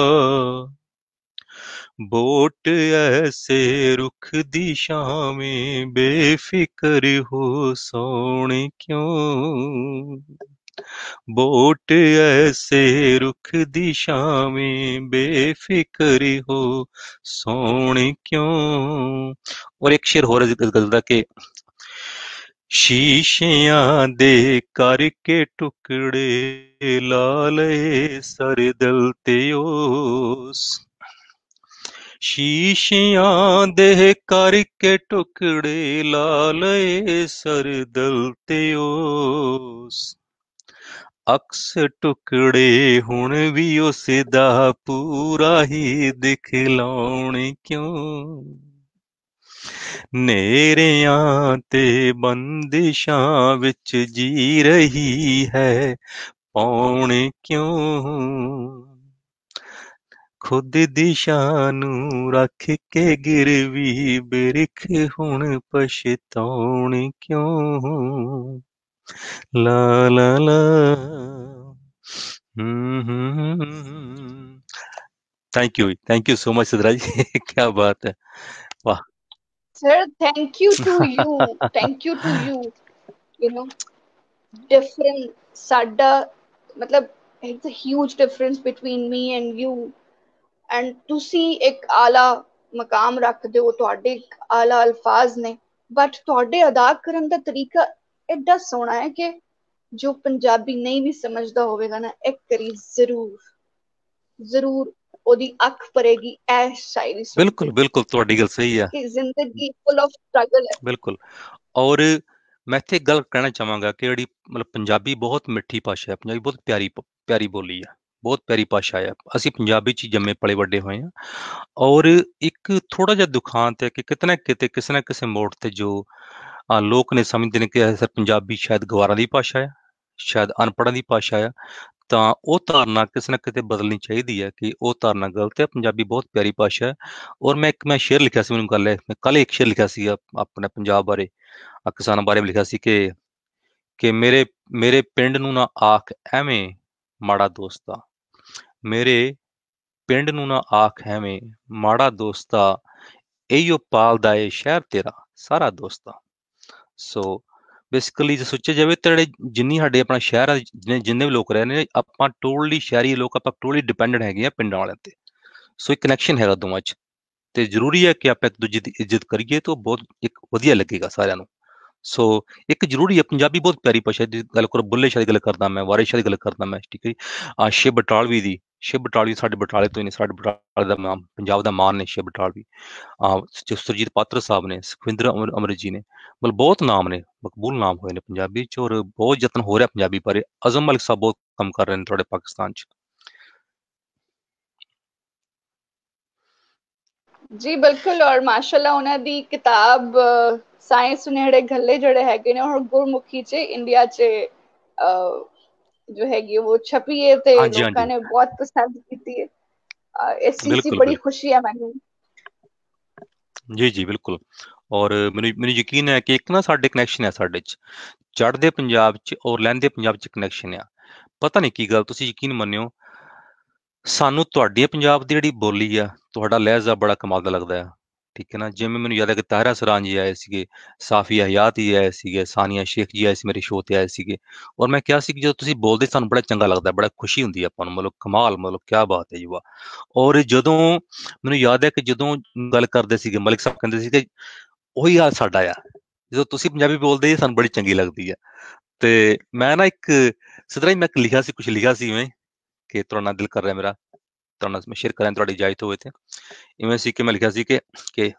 ਬੋਟ ਐਸੇ ਰੁੱਖ ਦੀ ਛਾਵੇਂ ਬੇਫਿਕਰ ਹੋ ਸੌਣ ਕਿਉਂ। ਬੋਟ ਐਸੇ ਰੁੱਖ ਦੀ ਛਾਵੇਂ ਬੇਫਿਕਰ ਹੋ ਸੌਣ ਕਿਉਂ। ਔਰ ਇੱਕ ਸ਼ੇਰ ਹੋਰ ਗਜ਼ਲ ਦਾ ਕਿ ਸ਼ੀਸ਼ਿਆਂ ਦੇ ਕਰਕੇ ਟੁਕੜੇ ਲਾ ਲਏ ਸਰ ਦਿਲ ਤੇ ਉਸ। ਸ਼ੀਸ਼ਿਆਂ ਦੇ ਕਰਕੇ ਟੁਕੜੇ ਲਾ ਲਏ ਸਰ ਦਿਲ ਤੇ ਉਸ। ਅਕਸ ਟੁਕੜੇ ਹੁਣ ਵੀ ਉਸ ਦਾ ਪੂਰਾ ਹੀ ਦਿਖਲਾਉਣ ਕਿਉਂ। ਨੇਰਿਆਂ ਤੇ ਬੰਦਿਸ਼ਾਂ ਵਿੱਚ ਜੀ ਰਹੀ ਹੈ ਪਾਉਣ ਕਿਉਂ। ਖੁਦ ਦੀ ਸ਼ਾਨ ਨੂੰ ਰੱਖ ਕੇ ਗਿਰਵੀ ਬਿਰਖ ਹੁਣ ਪਛਤਾਉਣ ਕਿਉਂ। ਲਾ ਲਾ ਲਾ ਹੂੰ ਹੂੰ। Thank you thank you so much Sidhra ji. ਕੀ ਬਾਤ ਹੈ ਵਾਹ। Sir, thank you to you. Thank you to you. You know, different. Sada, matlab, it's a huge difference between me and you. And ਤੁਸੀਂ ਇੱਕ ਆਲਾ ਮਕਾਮ ਰੱਖਦੇ ਹੋ, ਤੁਹਾਡੇ ਇੱਕ ਆਲਾ ਅਲਫਾਜ਼ ਨੇ, ਬਟ ਤੁਹਾਡੇ ਅਦਾ ਕਰਨ ਦਾ ਤਰੀਕਾ ਐਡਾ ਸੋਹਣਾ ਹੈ ਕਿ ਜੋ ਪੰਜਾਬੀ ਨਹੀਂ ਵੀ ਸਮਝਦਾ ਹੋਵੇਗਾ ਨਾ, ਇੱਕ ਕਰੀ ਜ਼ਰੂਰ ਜ਼ਰੂਰ ਉਹਦੀ ਅੱਖ ਭਰੇਗੀ ਐ ਸ਼ਾਇਰੀ ਸੁਣ ਬਿਲਕੁਲ ਕੇ ਬਿਲकुल ਤੁਹਾਡੀ ਗੱਲ ਸਹੀ ਆ। ਕਿ ਜ਼ਿੰਦਗੀ ਫੁੱਲ ਆਫ ਸਟਰਗਲ ਹੈ। ਬਿਲਕੁਲ। ਔਰ ਮੈਂ ਇੱਥੇ ਇੱਕ ਗੱਲ ਕਹਿਣਾ ਚਾਹਾਂਗਾ ਕਿ ਜਿਹੜੀ ਮਤਲਬ ਪੰਜਾਬੀ ਬਹੁਤ ਮਿੱਠੀ ਭਾਸ਼ਾ ਹੈ। ਪੰਜਾਬੀ ਬਹੁਤ ਪਿਆਰੀ ਪਿਆਰੀ ਬੋਲੀ ਆ। ਬਹੁਤ ਪਿਆਰੀ ਭਾਸ਼ਾ ਆ। ਅਸੀਂ ਪੰਜਾਬੀ 'ਚ ਹੀ ਜੰਮੇ ਪਲੇ ਵੱਡੇ ਹੋਏ ਹਾਂ। ਔਰ ਇੱਕ ਥੋੜ੍ਹਾ ਜਿਹਾ ਦੁਖਾਂਤ ਹੈ ਕਿ ਕਿਤੇ ਨਾ ਕਿਤੇ ਕਿਸੇ ਨਾ ਕਿਸੇ ਮੋੜ 'ਤੇ ਜੋ ਅ, ਲੋਕ ਨੇ ਸਮਝਦੇ ਨੇ ਕਿ ਸਰ ਪੰਜਾਬੀ ਸ਼ਾਇਦ ਗਵਾਰਾਂ ਦੀ ਭਾਸ਼ਾ ਆ, ਸ਼ਾਇਦ ਅਨਪੜ੍ਹਾਂ ਦੀ ਭਾਸ਼ਾ ਆ। ਤਾਂ ਉਹ ਧਾਰਨਾ ਕਿਸੇ ਨਾ ਕਿਤੇ ਬਦਲਣੀ ਚਾਹੀਦੀ ਹੈ ਕਿ ਉਹ ਧਾਰਨਾ ਗਲਤ ਹੈ। ਪੰਜਾਬੀ ਬਹੁਤ ਪਿਆਰੀ ਭਾਸ਼ਾ ਹੈ। ਔਰ ਮੈਂ ਇੱਕ ਮੈਂ ਸ਼ੇਅਰ ਲਿਖਿਆ ਸੀ, ਮੈਨੂੰ ਗੱਲ ਹੈ, ਮੈਂ ਕੱਲ੍ਹ ਇੱਕ ਸ਼ੇਅਰ ਲਿਖਿਆ ਸੀ ਆਪਣੇ ਪੰਜਾਬ ਬਾਰੇ, ਅ, ਕਿਸਾਨਾਂ ਬਾਰੇ ਵੀ ਲਿਖਿਆ ਸੀ ਕਿ ਕਿ ਮੇਰੇ ਮੇਰੇ ਪਿੰਡ ਨੂੰ ਨਾ ਆਖ ਐਵੇਂ ਮਾੜਾ ਦੋਸਤਾ। ਮੇਰੇ ਪਿੰਡ ਨੂੰ ਨਾ ਆਖ ਐਵੇਂ ਮਾੜਾ ਦੋਸਤਾ। ਇਹੀਓ ਪਾਲਦਾ ਏ ਸ਼ਹਿਰ ਤੇਰਾ ਸਾਰਾ ਦੋਸਤਾ। ਸੋ ਬੇਸਿਕਲੀ ਜੇ ਸੋਚਿਆ ਜਾਵੇ ਤਾਂ ਜਿਹੜੇ ਜਿੰਨੀ ਸਾਡੇ ਆਪਣਾ ਸ਼ਹਿਰ ਆ, ਜਿੰਨੇ ਜਿੰਨੇ ਵੀ ਲੋਕ ਰਹਿ ਰਹੇ ਨੇ, ਆਪਾਂ ਟੋਟਲੀ ਸ਼ਹਿਰੀ ਲੋਕ, ਆਪਾਂ ਟੋਟਲੀ ਡਿਪੈਂਡੈਂਟ ਹੈਗੇ ਆ ਪਿੰਡਾਂ ਵਾਲਿਆਂ ਤੇ। ਸੋ ਇੱਕ ਕਨੈਕਸ਼ਨ ਹੈਗਾ ਦੋਵਾਂ 'ਚ ਤੇ ਜ਼ਰੂਰੀ ਹੈ ਕਿ ਆਪਾਂ ਇੱਕ ਦੂਜੇ ਦੀ ਇੱਜ਼ਤ ਕਰੀਏ ਤਾਂ ਬਹੁਤ ਇੱਕ ਵਧੀਆ ਲੱਗੇਗਾ ਸਾਰਿਆਂ ਨੂੰ। ਸੋ ਇੱਕ ਜ਼ਰੂਰੀ ਹੈ। ਪੰਜਾਬੀ ਬਹੁਤ ਪਿਆਰੀ ਭਾਸ਼ਾ ਦੀ ਗੱਲ ਕਰੋ, ਬੁੱਲੇ ਸ਼ਾਹ ਦੀ ਗੱਲ ਕਰਦਾ ਮੈਂ, ਵਾਰਿਸ ਸ਼ਾਹ ਦੀ ਗੱਲ ਕਰਦਾ ਮੈਂ, ਠੀਕ ਹੈ ਜੀ। ਆ ਸ਼ਿਵ ਬਟਾਲਵੀ ਦੀ, ਸ਼ਿਵ ਬਟਾਲਵੀ ਸਾਡੇ ਬਟਾਲੇ ਤੋਂ ਹੀ ਨੇ, ਸਾਡੇ ਬਟਾਲੇ ਦਾ ਨਾਮ ਪੰਜਾਬ ਦਾ ਮਾਣ ਨੇ ਸ਼ਿਵ ਬਟਾਲਵੀ। ਆ ਸੁਰਜੀਤ ਪਾਤਰ ਸਾਹਿਬ ਨੇ, ਸੁਖਵਿੰਦਰ ਅਮਰ ਅਮਰਿਤ ਜੀ ਨੇ, ਮਤਲਬ ਬਹੁਤ ਨਾਮ ਨੇ, ਮਕਬੂਲ ਨਾਮ ਹੋਏ ਨੇ ਪੰਜਾਬੀ 'ਚ। ਔਰ ਬਹੁਤ ਯਤਨ ਹੋ ਰਿਹਾ ਪੰਜਾਬੀ ਬਾਰੇ। ਅਜ਼ਮ ਮਲਿਕ ਸਾਹਿਬ ਬਹੁਤ ਕੰਮ ਕਰ ਰਹੇ ਨੇ ਤੁਹਾਡੇ ਪਾਕਿਸਤਾਨ 'ਚ। ਜੀ ਬਿਲਕੁਲ, ਔਰ ਮਾਸ਼ਾਅੱਲਾ ਉਹਨਾਂ ਦੀ ਕਿਤਾਬ ਸਾਇੰਸ ਸੁਨੇਹੜੇ ਗੱਲੇ ਜਿਹੜੇ ਹੈਗੇ ਨੇ, ਹੁਣ ਗੁਰਮੁਖੀ 'ਚ ਇੰਡੀਆ 'ਚ ਅਹ, ਜੋ ਹੈਗੀ ਉਹ ਛਪੀ ਹੈ ਤੇ ਹਾਂਜੀ ਲੋਕਾਂ ਹਾਂਜੀ ਨੇ ਬਹੁਤ ਪਸੰਦ ਕੀਤੀ ਹੈ। ਅਹ, ਇਸ ਚੀਜ਼ ਦੀ ਬਿਲਕੁਲ ਬੜੀ ਬਿਲਕੁਲ ਖੁਸ਼ੀ ਹੈ ਮੈਨੂੰ। ਜੀ ਜੀ ਬਿਲਕੁਲ। ਔਰ ਮੈਨੂੰ ਮੈਨੂੰ ਯਕੀਨ ਹੈ ਕਿ ਇੱਕ ਨਾ ਸਾਡੇ ਕਨੈਕਸ਼ਨ ਹੈ ਸਾਡੇ 'ਚ, ਚੜ੍ਹਦੇ ਪੰਜਾਬ 'ਚ ਔਰ ਲਹਿੰਦੇ ਪੰਜਾਬ 'ਚ ਕਨੈਕਸ਼ਨ ਆ। ਪਤਾ ਨਹੀਂ ਕੀ ਗੱਲ, ਤੁਸੀਂ ਯਕੀਨ ਮੰਨਿਓ, ਸਾਨੂੰ ਤੁਹਾਡੇ ਪੰਜਾਬ ਦੀ ਜਿਹੜੀ ਬੋਲੀ ਆ, ਤੁਹਾਡਾ ਲਹਿਜ਼ਾ ਬੜਾ ਕਮਾਲ ਦਾ ਲੱਗਦਾ ਆ। ਠੀਕ ਹੈ ਨਾ, ਜਿਵੇਂ ਮੈਨੂੰ ਯਾਦ ਹੈ ਕਿ ਤਾਹਿਰਾ ਸਰਾਂ ਜੀ ਆਏ ਸੀਗੇ, ਸਾਫੀਆ ਹਯਾਤ ਜੀ ਆਏ ਸੀਗੇ, ਸਾਨੀਆ ਸ਼ੇਖ ਜੀ ਆਏ ਸੀ, ਮੇਰੇ ਸ਼ੋਅ ਤੇ ਆਏ ਸੀਗੇ। ਔਰ ਮੈਂ ਕਿਹਾ ਸੀ ਕਿ ਜਦੋਂ ਤੁਸੀਂ ਬੋਲਦੇ ਸਾਨੂੰ ਬੜਾ ਚੰਗਾ ਲੱਗਦਾ, ਬੜਾ ਖੁਸ਼ੀ ਹੁੰਦੀ ਹੈ ਆਪਾਂ ਨੂੰ, ਮਤਲਬ ਕਮਾਲ, ਮਤਲਬ ਕਿਆ ਬਾਤ ਹੈ ਜੀ, ਵਾਹ। ਔਰ ਜਦੋਂ ਮੈਨੂੰ ਯਾਦ ਹੈ ਕਿ ਜਦੋਂ ਗੱਲ ਕਰਦੇ ਸੀਗੇ, ਮਲਿਕ ਸਾਹਿਬ ਕਹਿੰਦੇ ਸੀ ਕਿ ਉਹੀ ਹਾਲ ਸਾਡਾ ਆ, ਜਦੋਂ ਤੁਸੀਂ ਪੰਜਾਬੀ ਬੋਲਦੇ ਜੀ ਸਾਨੂੰ ਬੜੀ ਚੰਗੀ ਲੱਗਦੀ ਹੈ। ਤੇ ਮੈਂ ਨਾ ਇੱਕ ਸਿੱਧਾ ਹੀ ਮੈਂ ਇੱਕ ਲਿਖਿਆ ਸੀ, ਕੁਝ ਲਿਖਿਆ ਸੀ ਇਵੇਂ ਕਿ ਤੁਹਾਡੇ ਨਾਲ ਦਿਲ ਕਰ ਰਿਹਾ ਮੇਰਾ, ਤੁਹਾਡੇ ਨਾਲ ਮੈਂ ਸ਼ੇਅਰ ਕਰਾਂ, ਤੁਹਾਡੀ ਇਜਾਜ਼ਤ ਹੋਵੇ ਤੇ। ਇਵੇਂ ਸੀ ਕਿ ਮੈਂ ਲਿਖਿਆ ਸੀ ਕਿ ਕਿ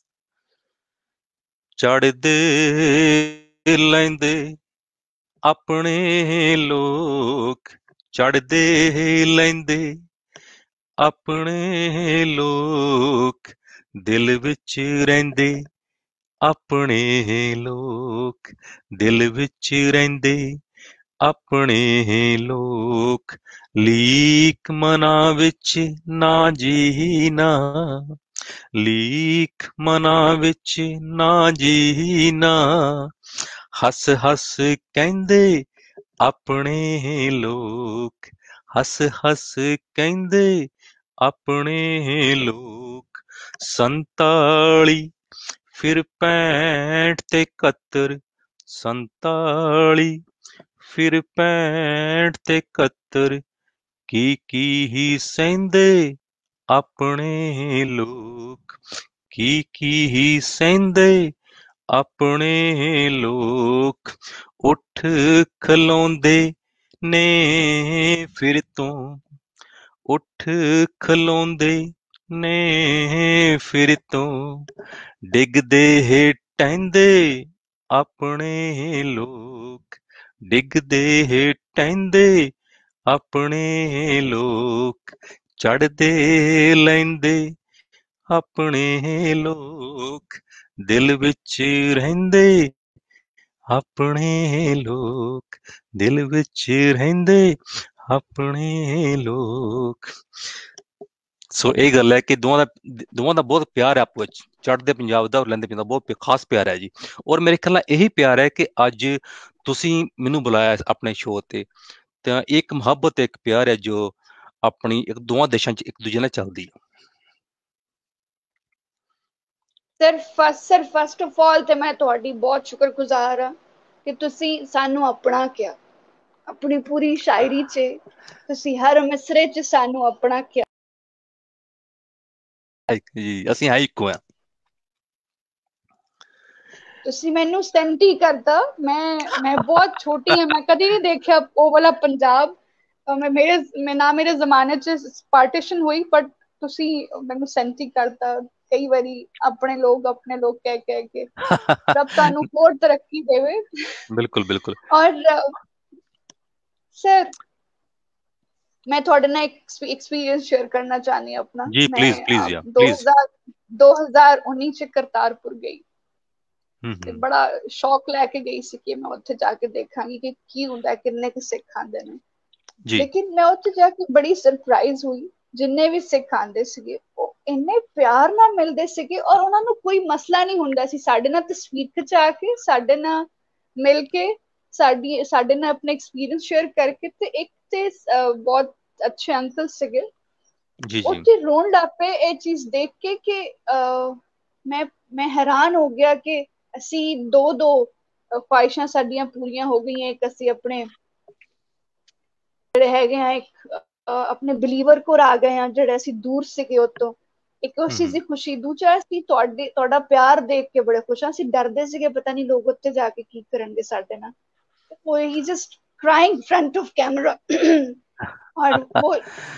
ਚੜ੍ਹਦੇ ਲੈਂਦੇ ਆਪਣੇ ਲੋਕ, ਚੜ੍ਹਦੇ ਲੈਂਦੇ ਆਪਣੇ ਲੋਕ, ਦਿਲ ਵਿੱਚ ਰਹਿੰਦੇ ਆਪਣੇ ਲੋਕ, ਦਿਲ ਵਿੱਚ ਰਹਿੰਦੇ ਆਪਣੇ ਲੋਕ, ਲੀਕ ਮਨਾਂ ਵਿੱਚ ਨਾ ਜੀ ਨਾ, ਲੀਕ ਮਨਾਂ ਵਿੱਚ ਨਾ ਜੀ ਨਾ, ਹੱਸ ਹੱਸ ਕਹਿੰਦੇ ਆਪਣੇ ਲੋਕ, ਹੱਸ ਹੱਸ ਕਹਿੰਦੇ ਆਪਣੇ ਲੋਕ, ਸੰਤਾਲੀ ਫਿਰ ਪੈਂਹਠ ਤੇ ਇਕਹੱਤਰ, ਸੰਤਾਲੀ ਫਿਰ ਪੈਂਹਠ ਤੇ ਇਕਹੱਤਰ, ਕੀ ਕੀ ਹੀ ਸਹਿੰਦੇ ਆਪਣੇ ਲੋਕ, ਕੀ ਕੀ ਹੀ ਸਹਿੰਦੇ ਆਪਣੇ ਲੋਕ, ਉੱਠ ਖਲੋਂਦੇ ਨੇ ਫਿਰ ਤੋਂ, ਉੱਠ ਖਲੋਂਦੇ ਨੇ ਫਿਰ ਤੋਂ, ਡਿੱਗਦੇ ਹੇਠਾਂਦੇ ਆਪਣੇ ਲੋਕ, ਡਿੱਗਦੇ ਹੇਠਾਂਦੇ ਆਪਣੇ ਲੋਕ, ਚੜ੍ਹਦੇ ਲੈਂਦੇ ਆਪਣੇ ਲੋਕ, ਦਿਲ ਵਿੱਚ ਰਹਿੰਦੇ ਆਪਣੇ ਲੋਕ, ਦਿਲ ਵਿੱਚ ਰਹਿੰਦੇ ਆਪਣੇ ਲੋਕ। ਸੋ ਇਹ ਗੱਲ ਹੈ ਕਿ ਦੋਵਾਂ ਦਾ ਦੋਵਾਂ ਦਾ ਬਹੁਤ ਪਿਆਰ ਹੈ ਆਪੋ ਵਿੱਚ, ਚੜ੍ਹਦੇ ਪੰਜਾਬ ਦਾ ਔਰ ਲਹਿੰਦੇ ਪੰਜਾਬ ਦਾ ਬਹੁਤ ਖਾਸ ਪਿਆਰ ਹੈ ਜੀ। ਔਰ ਮੇਰੇ ਖਿਆਲ ਨਾਲ ਇਹੀ ਪਿਆਰ ਹੈ ਕਿ ਅੱਜ ਤੁਸੀਂ ਮੈਨੂੰ ਬੁਲਾਇਆ ਆਪਣੇ ਸ਼ੋਅ ਤੇ, ਤਾਂ ਇੱਕ ਮੁਹੱਬਤ, ਇੱਕ ਪਿਆਰ ਹੈ ਜੋ ਆਪਣੀ ਇੱਕ ਦੋਵਾਂ ਦੇਸ਼ਾਂ 'ਚ ਇੱਕ ਦੂਜੇ ਨਾਲ ਚੱਲਦੀ ਹੈ। Sir first sir first of all ਤੇ ਮੈਂ ਤੁਹਾਡੀ ਬਹੁਤ ਸ਼ੁਕਰਗੁਜ਼ਾਰ ਹਾਂ ਕਿ ਤੁਸੀਂ ਸਾਨੂੰ ਆਪਣਾ ਕਿਹਾ, ਆਪਣੀ ਪੂਰੀ ਸ਼ਾਇਰੀ 'ਚ ਤੁਸੀਂ ਹਰ ਮਿਸਰੇ 'ਚ ਸਾਨੂੰ ਆਪਣਾ ਕਿਹਾ ਜੀ, ਅਸੀਂ ਹੈ ਇੱਕੋ ਆ। ਤੁਸੀਂ ਮੈਨੂੰ ਸੈਂਟੀ ਕਰਤਾ, ਮੈਂ ਮੈਂ ਬਹੁਤ ਛੋਟੀ ਹਾਂ, ਮੈਂ ਕਦੀ ਨਹੀਂ ਦੇਖਿਆ ਉਹ ਵਾਲਾ ਪੰਜਾਬ, ਮੈਂ ਮੇਰੇ ਮੈਂ ਨਾ ਮੇਰੇ ਜ਼ਮਾਨੇ 'ਚ ਪਾਰਟੀਸ਼ਨ ਹੋਈ, ਬਟ ਤੁਸੀਂ ਮੈਨੂੰ ਸੈਂਟੀ ਕਰਤਾ ਕਈ ਵਾਰੀ, ਆਪਣੇ ਲੋਕ ਆਪਣੇ ਲੋਕ ਕਹਿ ਕਹਿ ਕੇ। ਰੱਬ ਤੁਹਾਨੂੰ ਹੋਰ ਤਰੱਕੀ ਦੇਵੇ। ਬਿਲਕੁਲ ਬਿਲकुल। ਔਰ ਸਰ ਮੈਂ ਤੁਹਾਡੇ ਨਾਲ ਇੱਕ ਐਕਸਪੀਰੀਅੰਸ ਸ਼ੇਅਰ ਕਰਨਾ ਚਾਹਨੀ ਹਾਂ ਆਪਣਾ। ਜੀ ਪਲੀਜ਼ ਮੈਂ ਪਲੀਜ਼ ਯਾ ਦੋ ਪਲੀਜ਼। ਹਜ਼ਾਰ ਦੋ ਹਜ਼ਾਰ ਉੱਨੀ 'ਚ ਕਰਤਾਰਪੁਰ ਗਈ ਹੂੰ ਤੇ ਹੂੰ ਬੜਾ ਸ਼ੌਕ ਲੈ ਕੇ ਗਈ ਸੀ ਕਿ ਮੈਂ ਉੱਥੇ ਜਾ ਕੇ ਦੇਖਾਂਗੀ ਕਿ ਕੀ ਹੁੰਦਾ, ਕਿੰਨੇ ਕੁ ਸਿੱਖ ਆਉਂਦੇ ਨੇ। ਜੀ ਲੇਕਿਨ ਮੈਂ ਉੱਥੇ ਜਾ ਕੇ ਬੜੀ ਸਰਪ੍ਰਾਈਜ਼ ਹੋਈ, ਜਿੰਨੇ ਵੀ ਸਿੱਖ ਆਉਂਦੇ ਸੀਗੇ ਉਹ ਇੰਨੇ ਪਿਆਰ ਨਾਲ ਮਿਲਦੇ ਸੀਗੇ, ਔਰ ਉਹਨਾਂ ਨੂੰ ਕੋਈ ਮਸਲਾ ਨਹੀਂ ਹੁੰਦਾ ਸੀ ਸਾਡੇ ਨਾਲ ਤਸਵੀਰ ਖਿਚਾ ਕੇ, ਸਾਡੇ ਨਾਲ ਮਿਲ ਕੇ, ਸਾਡੀ ਸਾਡੇ ਨਾਲ ਆਪਣੇ ਐਕਸਪੀਰੀਅੰਸ ਸ਼ੇਅਰ ਕਰਕੇ। ਤੇ ਇੱਕ ਤੇ ਬਹੁਤ ਅੱਛੇ ਅੰਕਲ ਸੀਗੇ, ਜੀ ਉਹ ਜੀ ਤੇ ਰੋਣ ਲੱਗ ਪਏ ਇਹ ਚੀਜ਼ ਦੇਖ ਕੇ ਕਿ ਮੈਂ ਮੈਂ ਹੈਰਾਨ ਹੋ ਗਿਆ ਕਿ ਅਸੀਂ ਦੋ ਦੋ ਖਵਾਇਸ਼ਾਂ ਸਾਡੀਆਂ ਪੂਰੀਆਂ ਹੋ ਗਈਆਂ। ਇੱਕ ਅਸੀਂ ਆਪਣੇ ਜਿਹੜੇ ਹੈਗੇ ਆ, ਇੱਕ ਆਪਣੇ ਬਿਲੀਵਰ ਕੋਲ ਆ ਗਏ ਆ ਜਿਹੜੇ ਅਸੀਂ ਦੂਰ ਸੀਗੇ ਉਤੋਂ, ਇੱਕ ਉਸ ਹੂੰ ਚੀਜ਼ ਹੂੰ ਦੀ ਖੁਸ਼ੀ। ਦੂਜਾ ਅਸੀਂ ਤੁਹਾਡੇ ਤੁਹਾਡਾ ਪਿਆਰ ਦੇਖ ਕੇ ਬੜੇ ਖੁਸ਼ ਹਾਂ। ਅਸੀਂ ਡਰਦੇ ਸੀਗੇ ਪਤਾ ਨਹੀਂ ਲੋਕ ਉੱਥੇ ਜਾ ਕੇ ਕੀ ਕਰਨਗੇ ਸਾਡੇ ਨਾਲ। ਉਹ ਹੀ just crying front of camera और वो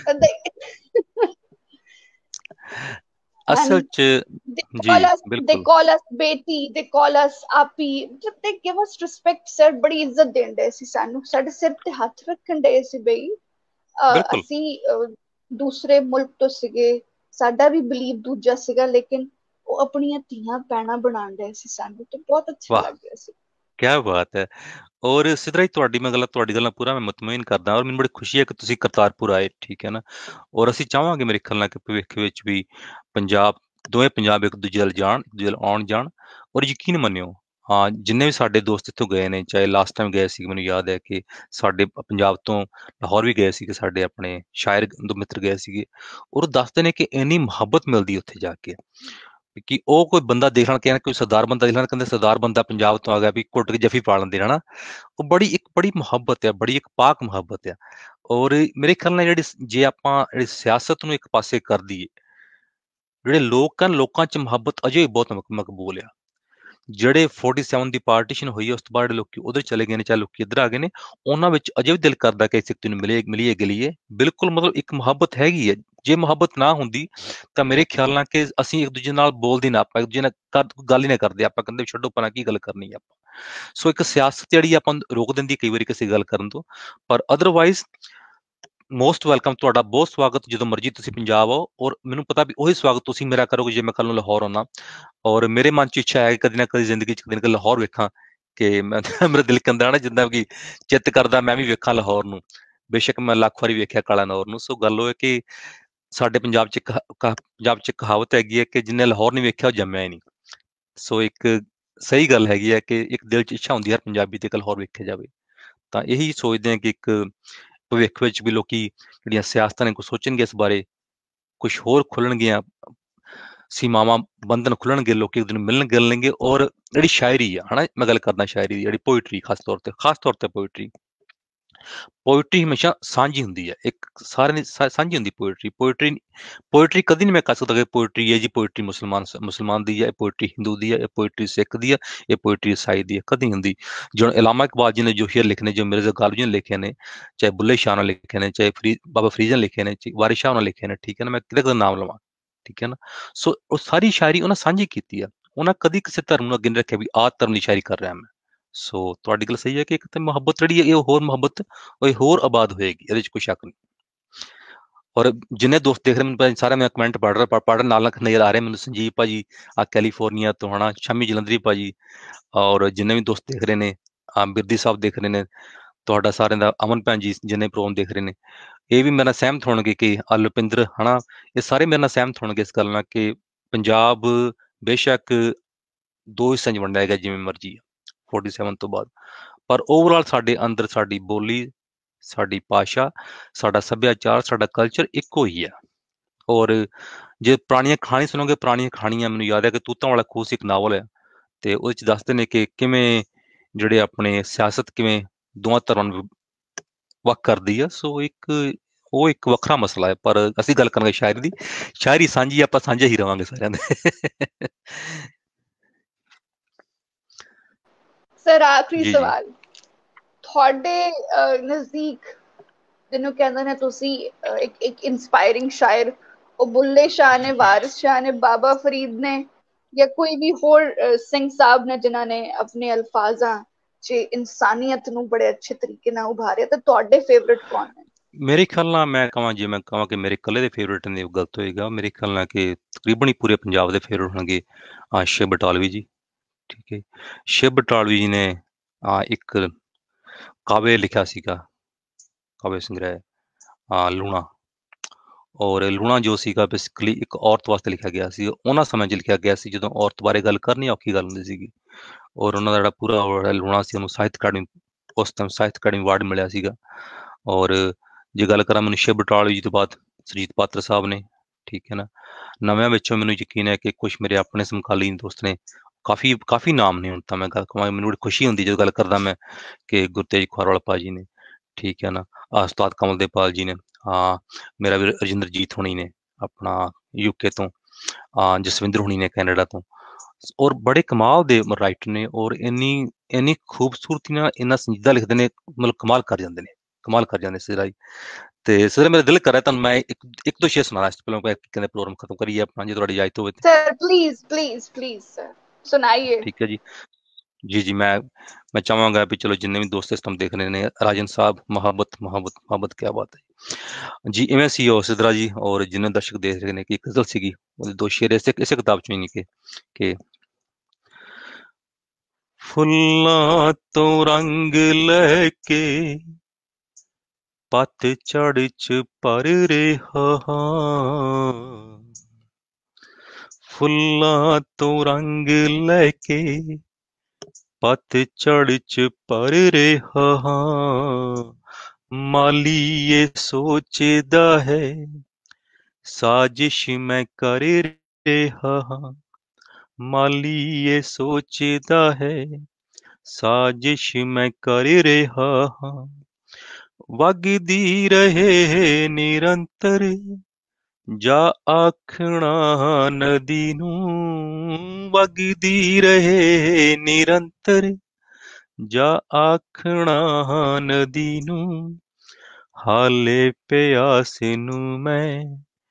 ਅਸਲ and 'ਚ they ਜੀ call us they ਬਿਲकुल call us beti, they call us api, they give us respect sir। ਬੜੀ ਇੱਜ਼ਤ ਦਿੰਦੇ ਸੀ ਸਾਨੂੰ, ਸਾਡੇ ਸਿਰ ਤੇ ਹੱਥ ਰੱਖਣ ਦੇ ਸੀ ਬਈ। बिल्कुल ਅਸੀਂ ਦੂਸਰੇ ਮੁਲਕ ਤੋਂ ਸੀਗੇ, ਸਾਡਾ ਵੀ ਬਲੀਵ ਦੂਜਾ ਸੀਗਾ, ਲੇਕਿਨ ਉਹ ਆਪਣੀਆਂ ਧੀਆਂ ਭੈਣਾਂ ਬਣਾਉਣ ਦੇ ਸੀ ਸਾਨੂੰ, ਤੇ ਬਹੁਤ ਅੱਛਾ वाह ਲੱਗ ਰਿਹਾ ਸੀ। क्या बात है। ਔਰ ਇਸੇ ਤਰ੍ਹਾਂ ਹੀ ਤੁਹਾਡੀ ਮੈਂ ਗੱਲ ਤੁਹਾਡੀ ਗੱਲਾਂ ਪੂਰਾ ਮੈਂ ਮੁਤਮਈਨ ਕਰਦਾ, ਔਰ ਮੈਨੂੰ ਬੜੀ ਖੁਸ਼ੀ ਹੈ ਕਿ ਤੁਸੀਂ ਕਰਤਾਰਪੁਰ ਆਏ। ਠੀਕ ਹੈ ਨਾ, ਔਰ ਅਸੀਂ ਚਾਹਾਂਗੇ ਮੇਰੇ ਖਿਆਲ ਨਾਲ ਕਿ ਭਵਿੱਖ ਵਿੱਚ ਵੀ ਪੰਜਾਬ, ਦੋਵੇਂ ਪੰਜਾਬ ਇੱਕ ਦੂਜੇ ਵੱਲ ਜਾਣ, ਇੱਕ ਦੂਜੇ ਵੱਲ ਆਉਣ ਜਾਣ। ਔਰ ਯਕੀਨ ਮੰਨਿਓ, ਹਾਂ ਜਿੰਨੇ ਵੀ ਸਾਡੇ ਦੋਸਤ ਇੱਥੋਂ ਗਏ ਨੇ, ਚਾਹੇ ਲਾਸਟ ਟਾਈਮ ਗਏ ਸੀ, ਮੈਨੂੰ ਯਾਦ ਹੈ ਕਿ ਸਾਡੇ ਪ- ਪੰਜਾਬ ਤੋਂ ਲਾਹੌਰ ਵੀ ਗਏ ਸੀਗੇ, ਸਾਡੇ ਆਪਣੇ ਸ਼ਾਇਰ ਦੋ ਮਿੱਤਰ ਗਏ ਸੀਗੇ, ਔਰ ਉਹ ਦੱਸਦੇ ਨੇ ਕਿ ਇੰਨੀ ਮੁਹੱਬਤ ਮਿਲਦੀ ਉੱਥੇ ਜਾ ਕੇ ਕਿ ਉਹ ਕੋਈ ਬੰਦਾ ਦੇਖ ਲੈਣ, ਕਹਿੰਦੇ ਕੋਈ ਸਰਦਾਰ ਬੰਦਾ ਦੇਖ ਲੈਣ, ਕਹਿੰਦੇ ਸਰਦਾਰ ਬੰਦਾ ਪੰਜਾਬ ਤੋਂ ਆ ਗਿਆ ਵੀ ਘੁੱਟ ਕੇ ਜੱਫੀ ਪਾ ਲੈਂਦੇ ਹਨਾ। ਉਹ ਬੜੀ ਇੱਕ ਬੜੀ ਮੁਹੱਬਤ ਹੈ, ਬੜੀ ਇੱਕ ਪਾਕ ਮੁਹੱਬਤ ਹੈ। ਔਰ ਮੇਰੇ ਖਿਆਲ ਨਾਲ ਜਿਹੜੀ ਸ- ਜੇ ਆਪਾਂ ਜਿਹੜੀ ਸਿਆਸਤ ਨੂੰ ਇੱਕ ਪਾਸੇ ਕਰ ਦਈਏ, ਜਿਹੜੇ ਲੋਕ ਹਨ, ਲੋਕਾਂ 'ਚ ਮੁਹੱਬਤ ਅਜੇ ਵੀ ਬਹੁਤ ਮਕ- ਮਕਬੂਲ ਆ। ਜਿਹੜੇ ਸੈਂਤਾਲੀ ਦੀ ਪਾਰਟੀਸ਼ਨ ਹੋਈ ਹੈ, ਉਸ ਤੋਂ ਬਾਅਦ ਜਿਹੜੇ ਲੋਕੀ ਉਧਰ ਚਲੇ ਗਏ ਨੇ, ਚਾਹੇ ਲੋਕੀ ਇੱਧਰ ਆ ਗਏ ਨੇ, ਉਹਨਾਂ ਵਿੱਚ ਅਜੇ ਵੀ ਦਿਲ ਕਰਦਾ ਕਿ ਇਸ ਨੂੰ ਮਿਲੇ ਮਿਲੀਏ ਗਲੀਏ। ਬਿਲਕੁਲ, ਮਤਲਬ ਇੱਕ ਮੁਹੱਬਤ ਹੈਗੀ ਹੈ। ਜੇ ਮੁਹੱਬਤ ਨਾ ਹੁੰਦੀ ਤਾਂ ਮੇਰੇ ਖਿਆਲ ਨਾਲ ਕਿ ਅਸੀਂ ਇੱਕ ਦੂਜੇ ਨਾਲ ਬੋਲਦੇ ਨਾ, ਆਪਾਂ ਇੱਕ ਦੂਜੇ ਨਾਲ ਕਰ- ਗੱਲ ਹੀ ਨਾ ਕਰਦੇ, ਆਪਾਂ ਕਹਿੰਦੇ ਵੀ ਛੱਡੋ ਪਰਾਂ ਕੀ ਗੱਲ ਕਰਨੀ ਹੈ ਆਪਾਂ। ਸੋ ਇੱਕ ਸਿਆਸਤ ਜਿਹੜੀ ਆਪਾਂ ਨੂੰ ਰੋਕ ਦਿੰਦੀ ਕਈ ਵਾਰੀ ਕਿਸੇ ਗੱਲ ਕਰਨ ਤੋਂ, ਪਰ ਅਦਰਵਾਈਜ਼ ਮੋਸਟ ਵੈਲਕਮ, ਤੁਹਾਡਾ ਬਹੁਤ ਸਵਾਗਤ ਜਦੋਂ ਮਰਜ਼ੀ ਤੁਸੀਂ ਪੰਜਾਬ ਆਓ। ਔਰ ਮੈਨੂੰ ਪਤਾ ਵੀ ਉਹੀ ਸਵਾਗਤ ਤੁਸੀਂ ਮੇਰਾ ਕਰੋਗੇ ਜੇ ਮੈਂ ਕੱਲ ਨੂੰ ਲਾਹੌਰ ਆਉਣਾ। ਔਰ ਮੇਰੇ ਮਨ 'ਚ ਇੱਛਾ ਹੈ ਕਿ ਕਦੀ ਨਾ ਕਦੀ ਜ਼ਿੰਦਗੀ 'ਚ ਕਦੀ ਨਾ ਕਦੀ ਲਾਹੌਰ ਵੇਖਾਂ, ਕਿ ਮੈਂ ਮੇਰਾ ਦਿਲ ਕਹਿੰਦਾ ਨਾ, ਜਿੱਦਾਂ ਕਿ ਚਿੱਤ ਕਰਦਾ ਮੈਂ ਵੀ ਵੇਖਾਂ ਲਾਹੌਰ ਨੂੰ। ਬੇਸ਼ੱਕ ਮੈਂ ਲੱਖ ਵਾਰੀ ਵੇਖਿਆ ਕਾਲਾ ਨੌਰ ਨੂੰ। ਸੋ ਗੱਲ ਉਹ ਹੈ ਕਿ ਸਾਡੇ ਪੰਜਾਬ 'ਚ ਕਹਾ- ਕਹਾ- ਪੰਜਾਬ 'ਚ ਕਹਾਵਤ ਹੈਗੀ ਹੈ ਕਿ ਜਿੰਨੇ ਲਾਹੌਰ ਨਹੀਂ ਵੇਖਿਆ ਉਹ ਜੰਮਿਆ ਹੀ ਨਹੀਂ। ਸੋ ਇੱਕ ਸਹੀ ਗੱਲ ਹੈਗੀ ਹੈ ਕਿ ਇੱਕ ਦਿਲ 'ਚ ਇੱਛਾ ਹੁੰਦੀ ਹੈ ਹਰ ਪੰਜਾਬੀ ਤੇ ਕਿ ਲਾਹੌਰ ਵੇਖਿਆ ਜਾਵੇ। ਤਾਂ ਇਹੀ ਸੋਚਦੇ ਹਾਂ ਕਿ ਇੱਕ ਭਵਿੱਖ ਵਿੱਚ ਵੀ ਲੋਕੀ ਜਿਹੜੀਆਂ ਸਿਆਸਤਾਂ ਨੇ ਕੁਛ ਸੋਚਣਗੇ ਇਸ ਬਾਰੇ, ਕੁਝ ਹੋਰ ਖੁੱਲਣਗੀਆਂ ਸੀਮਾਵਾਂ, ਬੰਧਨ ਖੁੱਲਣਗੇ, ਲੋਕੀ ਇੱਕ ਦੂਜੇ ਨੂੰ ਮਿਲਣ ਗਿਲਣਗੇ। ਔਰ ਜਿਹੜੀ ਸ਼ਾਇਰੀ ਆ ਹਨਾ, ਮੈਂ ਗੱਲ ਕਰਦਾ ਸ਼ਾਇਰੀ ਦੀ, ਜਿਹੜੀ ਪੋਇਟਰੀ ਖਾਸ ਤੌਰ ਤੇ ਖਾਸ ਤੌਰ ਤੇ ਪੋਇਟਰੀ ਪੋਇਟਰੀ ਹਮੇਸ਼ਾ ਸਾਂਝੀ ਹੁੰਦੀ ਹੈ, ਇੱਕ ਸਾਰਿਆਂ ਦੀ ਸਾ- ਸਾਂਝੀ ਹੁੰਦੀ ਪੋਇਟਰੀ। ਪੋਇਟਰੀ ਪੋਇਟਰੀ ਕਦੀ ਨਹੀਂ ਮੈਂ ਕਹਿ ਸਕਦਾ ਕਿ ਪੋਇਟਰੀ ਹੈ ਜੀ, ਪੋਇਟਰੀ ਮੁਸਲਮਾਨ ਮੁਸਲਮਾਨ ਦੀ ਹੈ, ਇਹ ਪੋਇਟਰੀ ਹਿੰਦੂ ਦੀ ਹੈ, ਇਹ ਪੋਇਟਰੀ ਸਿੱਖ ਦੀ ਹੈ, ਇਹ ਪੋਇਟਰੀ ਈਸਾਈ ਦੀ ਹੈ, ਕਦੀ ਨਹੀਂ ਹੁੰਦੀ। ਜਿਵੇਂ ਇਲਾਮਾ ਇਕਬਾਲ ਜੀ ਨੇ ਜੋ ਸ਼ੇਰ ਲਿਖੇ ਨੇ, ਜੋ ਮਿਰਜ਼ਾ ਗਾਲਿਬ ਜੀ ਨੇ ਲਿਖੇ ਨੇ, ਚਾਹੇ ਬੁੱਲੇ ਸ਼ਾਹ ਨੇ ਲਿਖੇ ਨੇ, ਚਾਹੇ ਫਰੀ ਬਾਬਾ ਫਰੀਦ ਨੇ ਲਿਖੇ ਨੇ, ਚਾਹੇ ਵਾਰਿਸ ਸ਼ਾਹ ਨੇ ਲਿਖੇ ਨੇ, ਠੀਕ ਹੈ ਨਾ, ਮੈਂ ਕਿਹਦੇ ਦਾ ਨਾਮ ਲਵਾਂ, ਠੀਕ ਹੈ ਨਾ। ਸੋ ਉਹ ਸਾਰੀ ਸ਼ਾਇਰੀ ਉਹਨਾਂ ਸਾਂਝੀ ਕੀਤੀ ਆ। ਉਹਨਾਂ ਕਦੀ ਕਿਸੇ ਧਰਮ ਨੂੰ ਅੱਗੇ ਨਹੀਂ ਰੱਖਿਆ ਵੀ ਆਹ ਧਰਮ ਦੀ ਸ਼ਾਇਰੀ ਕਰ ਰਿਹਾ ਮੈਂ। ਸੋ ਤੁਹਾਡੀ ਗੱਲ ਸਹੀ ਹੈ ਕਿ ਇੱਕ ਤਾਂ ਮੁਹੱਬਤ ਜਿਹੜੀ ਹੈ, ਇਹ ਹੋਰ ਮੁਹੱਬਤ ਉਹ ਇਹ ਹੋਰ ਆਬਾਦ ਹੋਏਗੀ, ਇਹਦੇ 'ਚ ਕੋਈ ਸ਼ੱਕ ਨਹੀਂ। ਔਰ ਜਿੰਨੇ ਦੋਸਤ ਦੇਖ ਰਹੇ ਮੈਨੂੰ ਪਤਾ ਸਾਰਿਆਂ ਮੈਂ ਕਮੈਂਟ ਪੜ੍ਹ ਰਿਹਾ, ਪੜ੍ਹਨ ਨਾਲ ਨਾਲ ਨਜ਼ਰ ਆ ਰਹੇ ਮੈਨੂੰ, ਸੰਜੀਵ ਭਾਜੀ ਆ ਕੈਲੀਫੋਰਨੀਆ ਤੋਂ ਹਨਾ, ਸ਼ਮੀ ਜਲੰਧਰੀ ਭਾਜੀ, ਔਰ ਜਿੰਨੇ ਵੀ ਦੋਸਤ ਦੇਖ ਰਹੇ ਨੇ, ਆ ਬਿਰਦੀ ਸਾਹਿਬ ਦੇਖ ਰਹੇ ਨੇ, ਤੁਹਾਡਾ ਸਾਰਿਆਂ ਦਾ, ਅਮਨ ਭੈਣ ਜੀ ਜਿੰਨੇ ਪ੍ਰੋਗਰਾਮ ਦੇਖ ਰਹੇ ਨੇ, ਇਹ ਵੀ ਮੇਰੇ ਨਾਲ ਸਹਿਮਤ ਹੋਣਗੇ ਕਿ ਆ ਲੁਪਿੰਦਰ ਹਨਾ, ਇਹ ਸਾਰੇ ਮੇਰੇ ਨਾਲ ਸਹਿਮਤ ਹੋਣਗੇ ਇਸ ਗੱਲ ਨਾਲ ਕਿ ਪੰਜਾਬ ਬੇਸ਼ੱਕ ਦੋ ਹਿੱਸਿਆਂ 'ਚ ਵੰਡਿਆ ਗਿਆ ਜਿਵੇਂ ਮਰਜ਼ੀ ਆ ਸੈਂਤਾਲੀ ਤੋਂ ਬਾਅਦ, ਪਰ ਓਵਰਆਲ ਸਾਡੇ ਅੰਦਰ ਸਾਡੀ ਬੋਲੀ, ਸਾਡੀ ਭਾਸ਼ਾ, ਸਾਡਾ ਸੱਭਿਆਚਾਰ, ਸਾਡਾ ਕਲਚਰ ਇੱਕੋ ਹੀ ਆ। ਔਰ ਜੇ ਪੁਰਾਣੀਆਂ ਕਹਾਣੀਆਂ ਸੁਣੋਗੇ, ਪੁਰਾਣੀਆਂ ਕਹਾਣੀਆਂ ਮੈਨੂੰ ਯਾਦ ਹੈ ਕਿ ਤੂਤਾਂ ਵਾਲਾ ਖੂਹ ਸੀ, ਇੱਕ ਨਾਵਲ ਹੈ, ਤੇ ਉਹਦੇ 'ਚ ਦੱਸਦੇ ਨੇ ਕਿ ਕਿਵੇਂ ਜਿਹੜੇ ਆਪਣੇ ਸਿਆਸਤ ਕਿਵੇਂ ਦੋਵਾਂ ਧਿਰਾਂ ਨੂੰ ਵੱਖ ਕਰਦੀ ਆ। ਸੋ ਇੱਕ ਉਹ ਇੱਕ ਵੱਖਰਾ ਮਸਲਾ ਹੈ, ਪਰ ਅਸੀਂ ਗੱਲ ਕਰਾਂਗੇ ਸ਼ਾਇਰੀ ਦੀ। ਸ਼ਾਇਰੀ ਸਾਂਝੀ, ਆਪਾਂ ਸਾਂਝੇ ਹੀ ਰਵਾਂਗੇ ਸਾਰਿਆਂ ਦੇ। ਸਰ ਆਖਰੀ ਜੀ ਜੀ ਸਵਾਲ, ਤੁਹਾਡੇ ਅਹ, ਨਜ਼ਦੀਕ ਜਿਹਨੂੰ ਕਹਿੰਦੇ ਨੇ ਤੁਸੀਂ ਅਹ, ਇੱਕ ਇੱਕ ਇਨਸਪਾਇਰਿੰਗ ਸ਼ਾਇਰ, ਉਹ ਬੁੱਲੇ ਸ਼ਾਹ ਨੇ, ਵਾਰਿਸ ਸ਼ਾਹ ਨੇ, ਬਾਬਾ ਫਰੀਦ ਨੇ, ਜਾਂ ਕੋਈ ਵੀ ਹੋਰ ਅਹ, ਸਿੰਘ ਸਾਹਿਬ ਨੇ ਜਿਨ੍ਹਾਂ ਨੇ ਆਪਣੇ ਅਲਫਾਜ਼ਾਂ 'ਚ ਇਨਸਾਨੀਅਤ ਨੂੰ ਬੜੇ ਅੱਛੇ ਤਰੀਕੇ ਨਾਲ ਉਭਾਰਿਆ, ਤੇ ਤੁਹਾਡੇ ਫੇਵਰਿਟ ਕੌਣ ਨੇ? ਮੇਰੇ ਖਿਆਲ ਨਾਲ ਮੈਂ ਕਹਾਂ, ਜੇ ਮੈਂ ਕਹਾਂ ਕਿ ਮੇਰੇ ਇਕੱਲੇ ਦੇ ਫੇਵਰੇਟ ਨੇ, ਉਹ ਗਲਤ ਹੋਏਗਾ। ਮੇਰੇ ਖਿਆਲ ਨਾਲ ਕਿ ਤਕਰੀਬਨ ਹੀ ਪੂਰੇ ਪੰਜਾਬ ਦੇ ਫੇਵਰੇਟ ਹੋਣਗੇ ਆ ਸ਼ਿਵ ਬਟਾਲਵੀ ਜੀ, ਠੀਕ ਹੈ। ਸ਼ਿਵ ਬਟਾਲਵੀ ਜੀ ਨੇ ਆ ਇੱਕ ਕਾਵਿ ਲਿਖਿਆ ਸੀਗਾ, ਕਾਵਿ ਸੰਗ੍ਰਹਿ ਆ ਲੂਣਾ। ਔਰ ਲੂਣਾ ਜੋ ਸੀਗਾ ਬੇਸਿਕਲੀ ਇੱਕ ਔਰਤ ਵਾਸਤੇ ਲਿਖਿਆ ਗਿਆ ਸੀ। ਉਹਨਾਂ ਸਮੇਂ 'ਚ ਲਿਖਿਆ ਗਿਆ ਸੀ ਜਦੋਂ ਔਰਤ ਬਾਰੇ ਗੱਲ ਕਰਨੀ ਔਖੀ ਗੱਲ ਹੁੰਦੀ ਸੀਗੀ। ਔਰ ਉਹਨਾਂ ਦਾ ਜਿਹੜਾ ਪੂਰਾ ਜਿਹੜਾ ਲੂਣਾ ਸੀ, ਉਹਨੂੰ ਸਾਹਿਤ ਅਕਾਡਮੀ, ਉਸ ਟਾਈਮ ਸਾਹਿਤ ਅਕਾਡਮੀ ਅਵਾਰਡ ਮਿਲਿਆ ਸੀਗਾ। ਔਰ ਜੇ ਗੱਲ ਕਰਾਂ ਮੈਨੂੰ ਸ਼ਿਵ ਬਟਾਲਵੀ ਜੀ ਤੋਂ ਬਾਅਦ ਸੁਰਜੀਤ ਪਾਤਰ ਸਾਹਿਬ ਨੇ, ਠੀਕ ਹੈ ਨਾ। ਨਵਿਆਂ ਵਿੱਚੋਂ ਮੈਨੂੰ ਯਕੀਨ ਹੈ ਕਿ ਕੁਝ ਮੇਰੇ ਆਪਣੇ ਸਮਕਾਲੀਨ ਦੋਸਤ ਨੇ, ਕਾਫੀ ਕਾਫੀ ਨਾਮ ਨੇ। ਹੁਣ ਤਾਂ ਮੈਂ ਗੱਲ ਕਹਾਂ, ਮੈਨੂੰ ਬੜੀ ਖੁਸ਼ੀ ਹੁੰਦੀ ਜਦੋਂ ਗੱਲ ਕਰਦਾ ਮੈਂ ਕਿ ਗੁਰਤੇਜ ਖੁਆਰਵਾਲ ਭਾਜੀ ਨੇ, ਠੀਕ ਹੈ ਨਾ, ਆਹ ਉਸਤਾਦ ਕਮਲਦੇਵ ਜੀ ਨੇ, ਹਾਂ ਮੇਰਾ ਵੀਰ ਰਜਿੰਦਰਜੀਤ ਹੁਣੀ ਨੇ ਆਪਣਾ ਯੂਕੇ ਤੋਂ, ਆ ਜਸਵਿੰਦਰ ਹੁਣੀ ਨੇ ਕੈਨੇਡਾ ਤੋਂ। ਔਰ ਬੜੇ ਕਮਾਲ ਦੇ ਰਾਈਟਰ ਨੇ, ਔਰ ਇੰਨੀ ਇੰਨੀ ਖੂਬਸੂਰਤੀ ਨਾਲ ਇੰਨਾ ਸੰਜੀਦਾ ਲਿਖਦੇ ਨੇ, ਮਤਲਬ ਕਮਾਲ ਕਰ ਜਾਂਦੇ ਨੇ, ਕਮਾਲ ਕਰ ਜਾਂਦੇ ਸਿਰਾ ਹੀ। ਤੇ ਸਿਰ ਮੇਰਾ ਦਿਲ ਕਰ ਰਿਹਾ ਤੁਹਾਨੂੰ ਮੈਂ ਇੱਕ ਇੱਕ ਦੋ ਸ਼ੇਰ ਸੁਣਾਉਣਾ ਇਸ ਤੋਂ ਪਹਿਲਾਂ ਕਹਿੰਦੇ ਪ੍ਰੋਗਰਾਮ ਖਤਮ ਕਰੀਏ ਆਪਣਾ, ਜੇ ਤੁਹਾਡੀ ਇਜਾਜ਼ਤ ਹੋਵੇ ਤੇ। Sir please please please sir ਸੁਣਾइए। ਠੀਕ ਹੈ ਜੀ। ਜੀ ਜੀ ਮੈਂ ਮੈਂ ਚਾਹਾਂਗਾ ਵੀ ਚਲੋ ਜਿੰਨੇ ਵੀ ਦੋਸਤ ਇਸ ਟਾਈਮ ਦੇਖ ਰਹੇ ਨੇ, ਰਾਜਨ ਸਾਹਿਬ, ਮੁਹੱਬਤ ਮੁਹੱਬਤ ਮੁਹੱਬਤ, ਕਿਆ ਬਾਤ ਹੈ ਜੀ। ਇਵੇਂ ਸੀ ਉਹ ਸਿਦਰਾ ਜੀ, ਔਰ ਜਿੰਨੇ ਦਰਸ਼ਕ ਦੇਖ ਰਹੇ ਨੇ ਕਿ ਇੱਕ ਗਜ਼ਲ ਸੀਗੀ, ਉਹਦੇ ਦੋ ਸ਼ੇਰ ਇਸੇ ਇਸੇ ਕਿਤਾਬ ਚੋਂ ਹੀ ਨਿਕੇ ਕਿ ਫੁੱਲਾਂ ਤੋਂ ਰੰਗ ਲੈ ਕੇ ਪਤਝੜ ਚ ਪਰ ਰਿਹਾ ਹਾਂ, ਫੁੱਲਾਂ ਤੋਂ ਰੰਗ ਲੈ ਕੇ ਪਤਝੜ ਚ ਪਰ ਰਿਹਾ ਹਾਂ, ਮਾਲੀ ਇਹ ਸੋਚਦਾ ਹੈ ਸਾਜ਼ਿਸ਼ ਮੈਂ ਕਰ ਰਿਹਾ ਹਾਂ, ਮਾਲੀ ਇਹ ਸੋਚਦਾ ਹੈ ਸਾਜ਼ਿਸ਼ ਮੈਂ ਕਰ ਰਿਹਾ ਹਾਂ, ਵਗਦੀ ਰਹੇ ਨਿਰੰਤਰ ਜਾ ਆਖਣਾ ਨਦੀ ਨੂੰ, ਵਗਦੀ ਰਹੇ ਨਿਰੰਤਰ ਜਾ ਆਖਣਾ ਨਦੀ ਨੂੰ, ਹਾਲੇ ਪਿਆਸ ਨੂੰ ਮੈਂ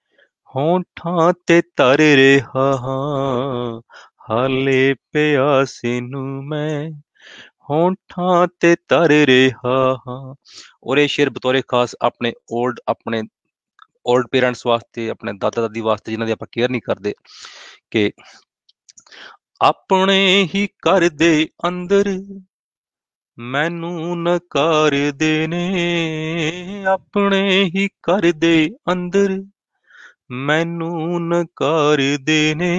ਹੋਠਾਂ ਤੇ ਧਰ ਰਿਹਾ ਹਾਂ, ਹਾਲੇ ਪਿਆਸ ਨੂੰ ਮੈਂ ਹੋਠਾਂ ਤੇ ਧਰ ਰਿਹਾ ਹਾਂ। ਔਰ ਇਹ ਸ਼ੇਰ ਬਤੌਰੇ ਖਾਸ ਆਪਣੇ ਓਲਡ ਆਪਣੇ ਓਲਡ ਪੇਰੈਂਟਸ ਵਾਸਤੇ, ਆਪਣੇ ਦਾਦਾ ਦਾਦੀ ਵਾਸਤੇ ਜਿਨ੍ਹਾਂ ਦੀ ਆਪਾਂ ਕੇਅਰ ਨਹੀਂ ਕਰਦੇ, ਕਿ ਆਪਣੇ ਹੀ ਘਰ ਦੇ ਅੰਦਰ ਮੈਨੂੰ ਨਕਾਰਦੇ ਨੇ, ਆਪਣੇ ਹੀ ਘਰ ਦੇ ਅੰਦਰ ਮੈਨੂੰ ਨਕਾਰਦੇ ਨੇ,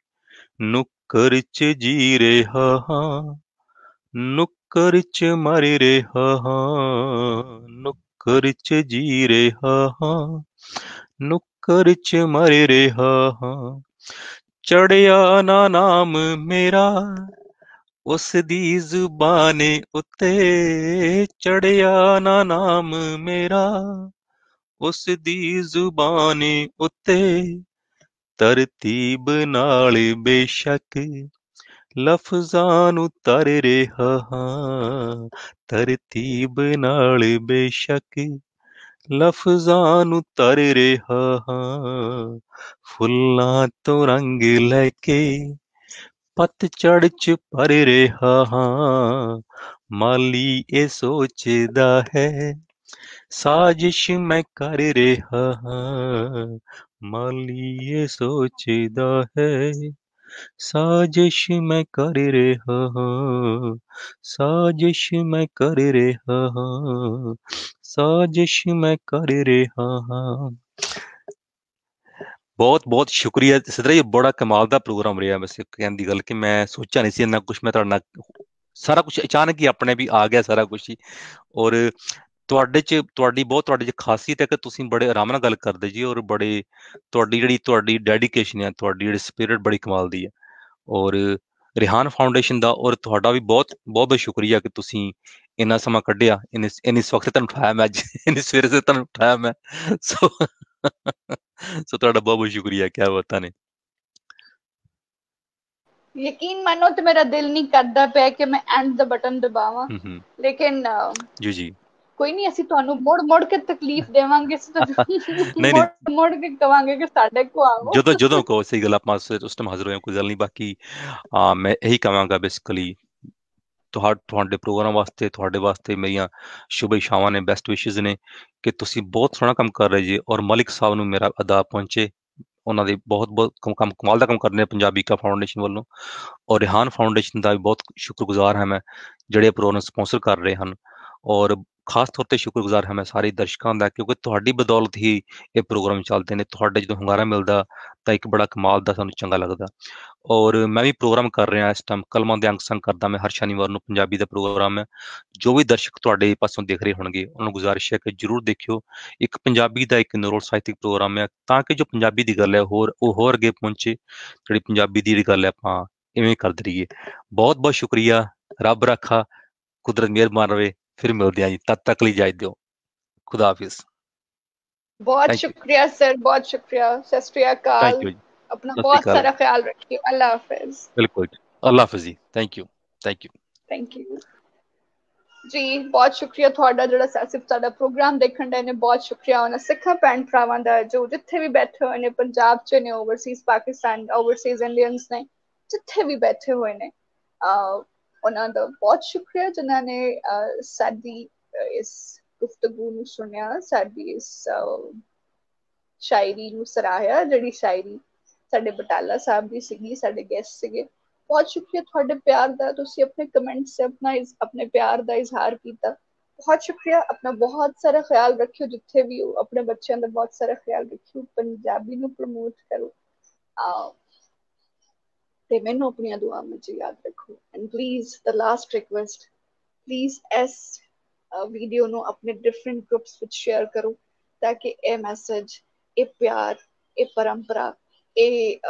ਨੁੱਕਰ ਚ ਜੀ ਰਿਹਾ ਹਾਂ, ਨੁੱਕਰ ਚ ਮਰ ਰਿਹਾ ਹਾਂ, ਨੁੱਕਰ ਚ ਜੀ ਰਿਹਾ ਹਾਂ, ਨੁੱਕਰ ਚ ਮਰ ਰਿਹਾ ਹਾਂ, ਚੜਿਆ ਨਾ ਨਾਮ ਮੇਰਾ ਉਸ ਦੀ ਜ਼ੁਬਾਨ ਉੱਤੇ, ਚੜਿਆ ਨਾ ਨਾਮ ਮੇਰਾ ਉਸ ਦੀ ਜ਼ੁਬਾਨ ਉੱਤੇ, ਤਰਤੀਬ ਨਾਲ ਬੇਸ਼ੱਕ ਲਫ਼ਜ਼ਾਂ ਨੂੰ ਤਰ ਰਿਹਾ ਹਾਂ, ਤਰਤੀਬ ਨਾਲ ਬੇਸ਼ੱਕ ਲਫ਼ਜ਼ਾਂ ਨੂੰ ਤਰ ਰਿਹਾ ਹਾਂ, ਫੁੱਲਾਂ ਤੋਂ ਰੰਗ ਲੈ ਕੇ ਪਤਝੜ ਚ ਭਰ ਰਿਹਾ ਹਾਂ, ਮਾਲੀ ਇਹ ਸੋਚਦਾ ਹੈ ਸਾਜ਼ਿਸ਼ ਮੈਂ ਕਰ ਰਿਹਾ ਹਾਂ, ਮਾਲੀ ਇਹ ਸੋਚਦਾ ਹੈ ਸਾਜ਼ਿਸ਼ ਮੈਂ ਕਰ ਰਿਹਾ ਹਾਂ, ਸਾਜ਼ਿਸ਼ ਮੈਂ ਕਰ ਰਿਹਾ ਹਾਂ, ਸਾਜ਼ਿਸ਼ ਮੈਂ ਕਰ ਰਿਹਾ ਹਾਂ। ਬਹੁਤ ਬਹੁਤ ਸ਼ੁਕਰੀਆ ਸਿੱਧਰਾ ਜੀ, ਬੜਾ ਕਮਾਲ ਦਾ ਪ੍ਰੋਗਰਾਮ ਰਿਹਾ। ਵੈਸੇ ਕਹਿਣ ਦੀ ਗੱਲ ਕਿ ਮੈਂ ਸੋਚਿਆ ਨਹੀਂ ਸੀ ਇੰਨਾ ਕੁਛ, ਮੈਂ ਤੁਹਾਡੇ ਨਾਲ ਸਾਰਾ ਕੁਛ ਅਚਾਨਕ ਹੀ ਆਪਣੇ ਵੀ ਆ ਗਿਆ ਸਾਰਾ ਕੁਛ ਹੀ। ਔਰ ਤੁਹਾਡੇ 'ਚ ਤੁਹਾਡੀ ਬਹੁਤ ਤੁਹਾਡੇ 'ਚ ਖਾਸੀਅਤ ਹੈ ਕਿ ਤੁਸੀਂ ਬੜੇ ਆਰਾਮ ਨਾਲ ਗੱਲ ਕਰਦੇ ਜੀ, ਔਰ ਬੜੇ ਤੁਹਾਡੀ ਜਿਹੜੀ ਤੁਹਾਡੀ ਡੈਡੀਕੇਸ਼ਨ ਹੈ, ਤੁਹਾਡੀ ਜਿਹੜੀ ਸਪਿਰਿਟ ਬੜੀ ਕਮਾਲ ਦੀ ਹੈ। ਔਰ ਰਿਹਾਨ ਫਾਊਂਡੇਸ਼ਨ ਦਾ ਔਰ ਤੁਹਾਡਾ ਵੀ ਬਹੁਤ ਬਹੁਤ ਬਹੁਤ ਸ਼ੁਕਰੀਆ ਕਿ ਤੁਸੀਂ ਇੰਨਾ ਸਮਾਂ ਕੱਢਿਆ, ਇੰਨੇ ਇੰਨੀ ਵਕਤ ਤੁਹਾਨੂੰ ਉਠਾਇਆ ਮੈਂ ਅੱਜ, ਇੰਨੀ ਸਵੇਰੇ ਸੇ ਤੁਹਾਨੂੰ ਉਠਾਇਆ ਮੈਂ, ਸੋ ਸੋ ਤੁਹਾਡਾ ਬਹੁਤ ਬਹੁਤ ਸ਼ੁਕਰੀਆ, ਕਿਆ ਬਾਤਾਂ ਨੇ। ਯਕੀਨ ਮੰਨੋ ਤੇ ਮੇਰਾ ਦਿਲ ਨਹੀਂ ਕਰਦਾ ਪਿਆ ਕਿ ਮੈਂ ਐਂਡ ਦਾ ਬਟਨ ਦਬਾਵਾਂ, ਹੂੰ ਹੂੰ ਲੇਕਿਨ ਜੀ ਜੀ ਕੋਈ ਨਹੀਂ, ਅਸੀਂ ਤੁਹਾਨੂੰ ਮੁੜ ਮੁੜ ਕੇ ਤਕਲੀਫ ਦੇਵਾਂਗੇ, ਅਸੀਂ ਤੁਹਾਨੂੰ ਨਹੀਂ ਨਹੀਂ, ਮੁੜ ਮੁੜ ਕੇ ਕਵਾਂਗੇ ਕਿ ਸਾਡੇ ਕੋ ਆਵੋ। ਜਦੋਂ ਜਦੋਂ ਕਹੋ ਸਹੀ ਗੱਲ, ਆਪਾਂ ਉਸ ਉਸ ਟਾਈਮ ਹਾਜ਼ਰ ਹੋਏ ਹਾਂ, ਕੋਈ ਗੱਲ ਨਹੀਂ। ਬਾਕੀ ਆ ਮੈਂ ਇਹੀ ਕਹਾਂਗਾ ਬੇਸਿਕਲੀ ਤੁਹਾ ਤੁਹਾਡੇ ਪ੍ਰੋਗਰਾਮ ਵਾਸਤੇ, ਤੁਹਾਡੇ ਵਾਸਤੇ ਮੇਰੀਆਂ ਸ਼ੁਭ ਇਛਾਵਾਂ ਨੇ, ਬੈਸਟ ਵਿਸ਼ੇਜ਼ ਨੇ ਕਿ ਤੁਸੀਂ ਬਹੁਤ ਸੋਹਣਾ ਕੰਮ ਕਰ ਰਹੇ ਜੀ। ਔਰ ਮਲਿਕ ਸਾਹਿਬ ਨੂੰ ਮੇਰਾ ਅਦਾ ਪਹੁੰਚੇ, ਉਹਨਾਂ ਦੇ ਬਹੁਤ ਬਹੁਤ ਕੰਮ ਕੰਮ ਕਮਾਲ ਦਾ ਕੰਮ ਕਰਦੇ ਨੇ ਪੰਜਾਬੀ ਕਾ ਫਾਊਂਡੇਸ਼ਨ ਵੱਲੋਂ। ਔਰ ਰਿਹਾਨ ਫਾਊਂਡੇਸ਼ਨ ਦਾ ਵੀ ਬਹੁਤ ਸ਼ੁਕਰਗੁਜ਼ਾਰ ਹਾਂ ਮੈਂ, ਜਿਹੜੇ ਪ੍ਰੋਗਰਾਮ ਸਪਾਂਸਰ ਕਰ ਰਹੇ ਹਨ। ਔਰ ਖਾਸ ਤੌਰ 'ਤੇ ਸ਼ੁਕਰਗੁਜ਼ਾਰ ਹਾਂ ਮੈਂ ਸਾਰੇ ਦਰਸ਼ਕਾਂ ਦਾ, ਕਿਉਂਕਿ ਤੁਹਾਡੀ ਬਦੌਲਤ ਹੀ ਇਹ ਪ੍ਰੋਗਰਾਮ ਚੱਲਦੇ ਨੇ। ਤੁਹਾਡੇ ਜਦੋਂ ਹੁੰਗਾਰਾ ਮਿਲਦਾ ਤਾਂ ਇੱਕ ਬੜਾ ਕਮਾਲ ਦਾ ਸਾਨੂੰ ਚੰਗਾ ਲੱਗਦਾ। ਔਰ ਮੈਂ ਵੀ ਪ੍ਰੋਗਰਾਮ ਕਰ ਰਿਹਾ ਇਸ ਟਾਈਮ, ਕਲਮਾਂ ਦੇ ਅੰਗ ਸੰਗ ਕਰਦਾ ਮੈਂ ਹਰ ਸ਼ਨੀਵਾਰ ਨੂੰ, ਪੰਜਾਬੀ ਦਾ ਪ੍ਰੋਗਰਾਮ ਹੈ। ਜੋ ਵੀ ਦਰਸ਼ਕ ਤੁਹਾਡੇ ਪਾਸੋਂ ਦੇਖ ਰਹੇ ਹੋਣਗੇ, ਉਹਨਾਂ ਨੂੰ ਗੁਜ਼ਾਰਿਸ਼ ਹੈ ਕਿ ਜ਼ਰੂਰ ਦੇਖਿਓ। ਇੱਕ ਪੰਜਾਬੀ ਦਾ ਇੱਕ ਨਿਰੋਲ ਸਾਹਿਤਕ ਪ੍ਰੋਗਰਾਮ ਹੈ, ਤਾਂ ਕਿ ਜੋ ਪੰਜਾਬੀ ਦੀ ਗੱਲ ਹੈ ਹੋਰ ਉਹ ਹੋਰ ਅੱਗੇ ਪਹੁੰਚੇ। ਜਿਹੜੀ ਪੰਜਾਬੀ ਦੀ ਗੱਲ ਹੈ ਆਪਾਂ ਇਵੇਂ ਕਰਦੇ ਰਹੀਏ। ਬਹੁਤ ਬਹੁਤ ਸ਼ੁਕਰੀਆ, ਰੱਬ ਰਾਖਾ, ਕੁਦਰਤ ਮਿਹਰਬਾਨ ਰਵੇ। ਫਿਰ ਮਿਲਦੇ ਹਾਂ ਜੀ, ਤਦ ਤੱਕ ਲਈ ਇਜਾਜ਼ਤ ਦਿਓ। खुदा हाफिज। बहुत थैंक यू शुक्रिया सर, बहुत शुक्रिया। सत श्री थैंक अकाल। यू जी। अपना सत बहुत श्रीकाल। सारा ख्याल रखिए। अल्लाह हाफिज। बिल्कुल जी। अल्लाह हाफिज जी। Thank you thank you thank you जी। बहुत शुक्रिया ਤੁਹਾਡਾ ਜਿਹੜਾ ਸਿਰਫ ਸਾਡਾ ਪ੍ਰੋਗਰਾਮ ਦੇਖਣ ਦਾ ਨੇ। ਬਹੁਤ ਸ਼ੁਕਰੀਆ ਉਹਨਾਂ ਸਿੱਖਾਂ ਭੈਣ ਭਰਾਵਾਂ ਦਾ ਜੋ ਜਿੱਥੇ ਵੀ ਬੈਠੇ ਹੋਏ ਨੇ, ਪੰਜਾਬ 'ਚ ਨੇ, ਓਵਰਸੀਜ਼ ਪਾਕਿਸਤਾਨ, ਓਵਰਸੀਜ਼ ਇੰਡੀਅਨਸ ਨੇ, ਜਿੱਥੇ ਵੀ ਬੈਠੇ ਹੋਏ ਨੇ, ਉਹਨਾਂ ਦਾ ਬਹੁਤ ਸ਼ੁਕਰੀਆ ਜਿਨ੍ਹਾਂ ਨੇ ਸਾਡੀ ਇਸ ਗੁਫ਼ਤਗੂ ਨੂੰ ਸੁਣਿਆ, ਸਾਡੀ ਇਸ ਸ਼ਾਇਰੀ ਨੂੰ ਸਰਾਹਿਆ, ਜਿਹੜੀ ਸ਼ਾਇਰੀ ਸਾਡੇ ਬਟਾਲਾ ਸਾਹਿਬ ਦੀ ਸੀਗੀ, ਸਾਡੇ ਗੈਸਟ ਸੀਗੇ। ਬਹੁਤ ਸ਼ੁਕਰੀਆ ਤੁਹਾਡੇ ਪਿਆਰ ਦਾ, ਤੁਸੀਂ ਆਪਣੇ ਕਮੈਂਟਸ ਸੇ ਆਪਣਾ ਆਪਣੇ ਪਿਆਰ ਦਾ ਇਜ਼ਹਾਰ ਕੀਤਾ। ਬਹੁਤ ਸ਼ੁਕਰੀਆ। ਆਪਣਾ ਬਹੁਤ ਸਾਰਾ ਖਿਆਲ ਰੱਖਿਓ ਜਿੱਥੇ ਵੀ ਹੋ, ਆਪਣੇ ਬੱਚਿਆਂ ਦਾ ਬਹੁਤ ਸਾਰਾ ਖਿਆਲ ਰੱਖਿਓ, ਪੰਜਾਬੀ ਨੂੰ ਪ੍ਰਮੋਟ ਕਰੋ। ਤੇ ਮੈਨੂੰ ਆਪਣੀਆਂ ਦੁਆਵਾਂ 'ਚ ਯਾਦ ਰੱਖੋ। And please the last request, please ਇਸ ਵੀਡੀਓ ਨੂੰ ਆਪਣੇ ਡਿਫਰੈਂਟ ਗਰੁੱਪਸ ਵਿੱਚ ਸ਼ੇਅਰ ਕਰੋ ਤਾਂ ਕਿ ਇਹ ਮੈਸੇਜ, ਇਹ ਪਿਆਰ, ਇਹ ਪਰੰਪਰਾ, ਇਹ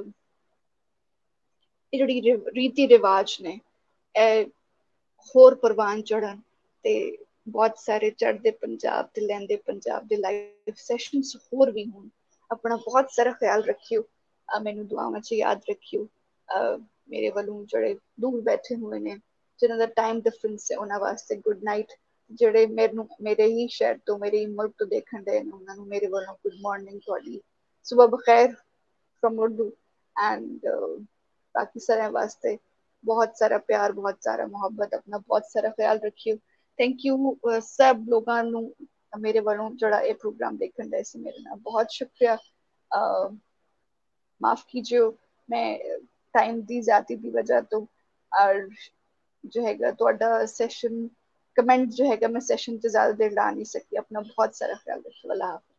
ਇਹ ਜਿਹੜੀ ਰੀਤੀ ਰਿਵਾਜ ਨੇ ਇਹ ਹੋਰ ਪ੍ਰਵਾਨ ਚੜਨ ਤੇ ਬਹੁਤ ਸਾਰੇ ਚੜ੍ਹਦੇ ਪੰਜਾਬ ਤੇ ਲਹਿੰਦੇ ਪੰਜਾਬ ਦੇ ਲਾਈਵ ਸੈਸ਼ਨਸ ਹੋਰ ਵੀ ਹੋਣ। ਆਪਣਾ ਬਹੁਤ ਸਾਰਾ ਖਿਆਲ ਰੱਖਿਓ, ਮੈਨੂੰ ਦੁਆਵਾਂ 'ਚ ਯਾਦ ਰੱਖਿਓ। ਮੇਰੇ ਵੱਲੋਂ ਜਿਹੜੇ ਦੂਰ ਬੈਠੇ ਹੋਏ ਨੇ, ਜਿਨ੍ਹਾਂ ਦਾ ਟਾਈਮ ਡਿਫਰੈਂਸ ਹੈ, ਉਹਨਾਂ ਵਾਸਤੇ ਗੁੱਡ ਨਾਈਟ। ਜਿਹੜੇ ਮੈਨੂੰ ਮੇਰੇ ਹੀ ਸ਼ਹਿਰ ਤੋਂ, ਮੇਰੇ ਹੀ ਮੁਲਕ ਤੋਂ ਦੇਖਣ ਦੇ ਨੇ, ਉਹਨਾਂ ਨੂੰ ਮੇਰੇ ਵੱਲੋਂ ਗੁੱਡ ਮਾਰਨਿੰਗ, ਤੁਹਾਡੀ ਸੁਬਹ ਬਖੈਰ ਫਰਮ ਉਰਦੂ। ਐਂਡ बाकी सारे वास्ते बहुत सारा प्यार, बहुत सारा मोहब्बत, अपना बहुत सारा ख्याल रखियो। थैंक यू सब लोगों मेरे वालों जड़ा ये प्रोग्राम देखने दे सी, मेरे नाल बहुत शुक्रिया। uh, माफ कीजिए मैं टाइम दी ज़्यादा की वजह तो और जो है थोड़ा सैशन कमेंट जो है मैं सैशन से ज़्यादा देर ला नहीं सकी। अपना बहुत सारा ख्याल रखियो। अल्लाह।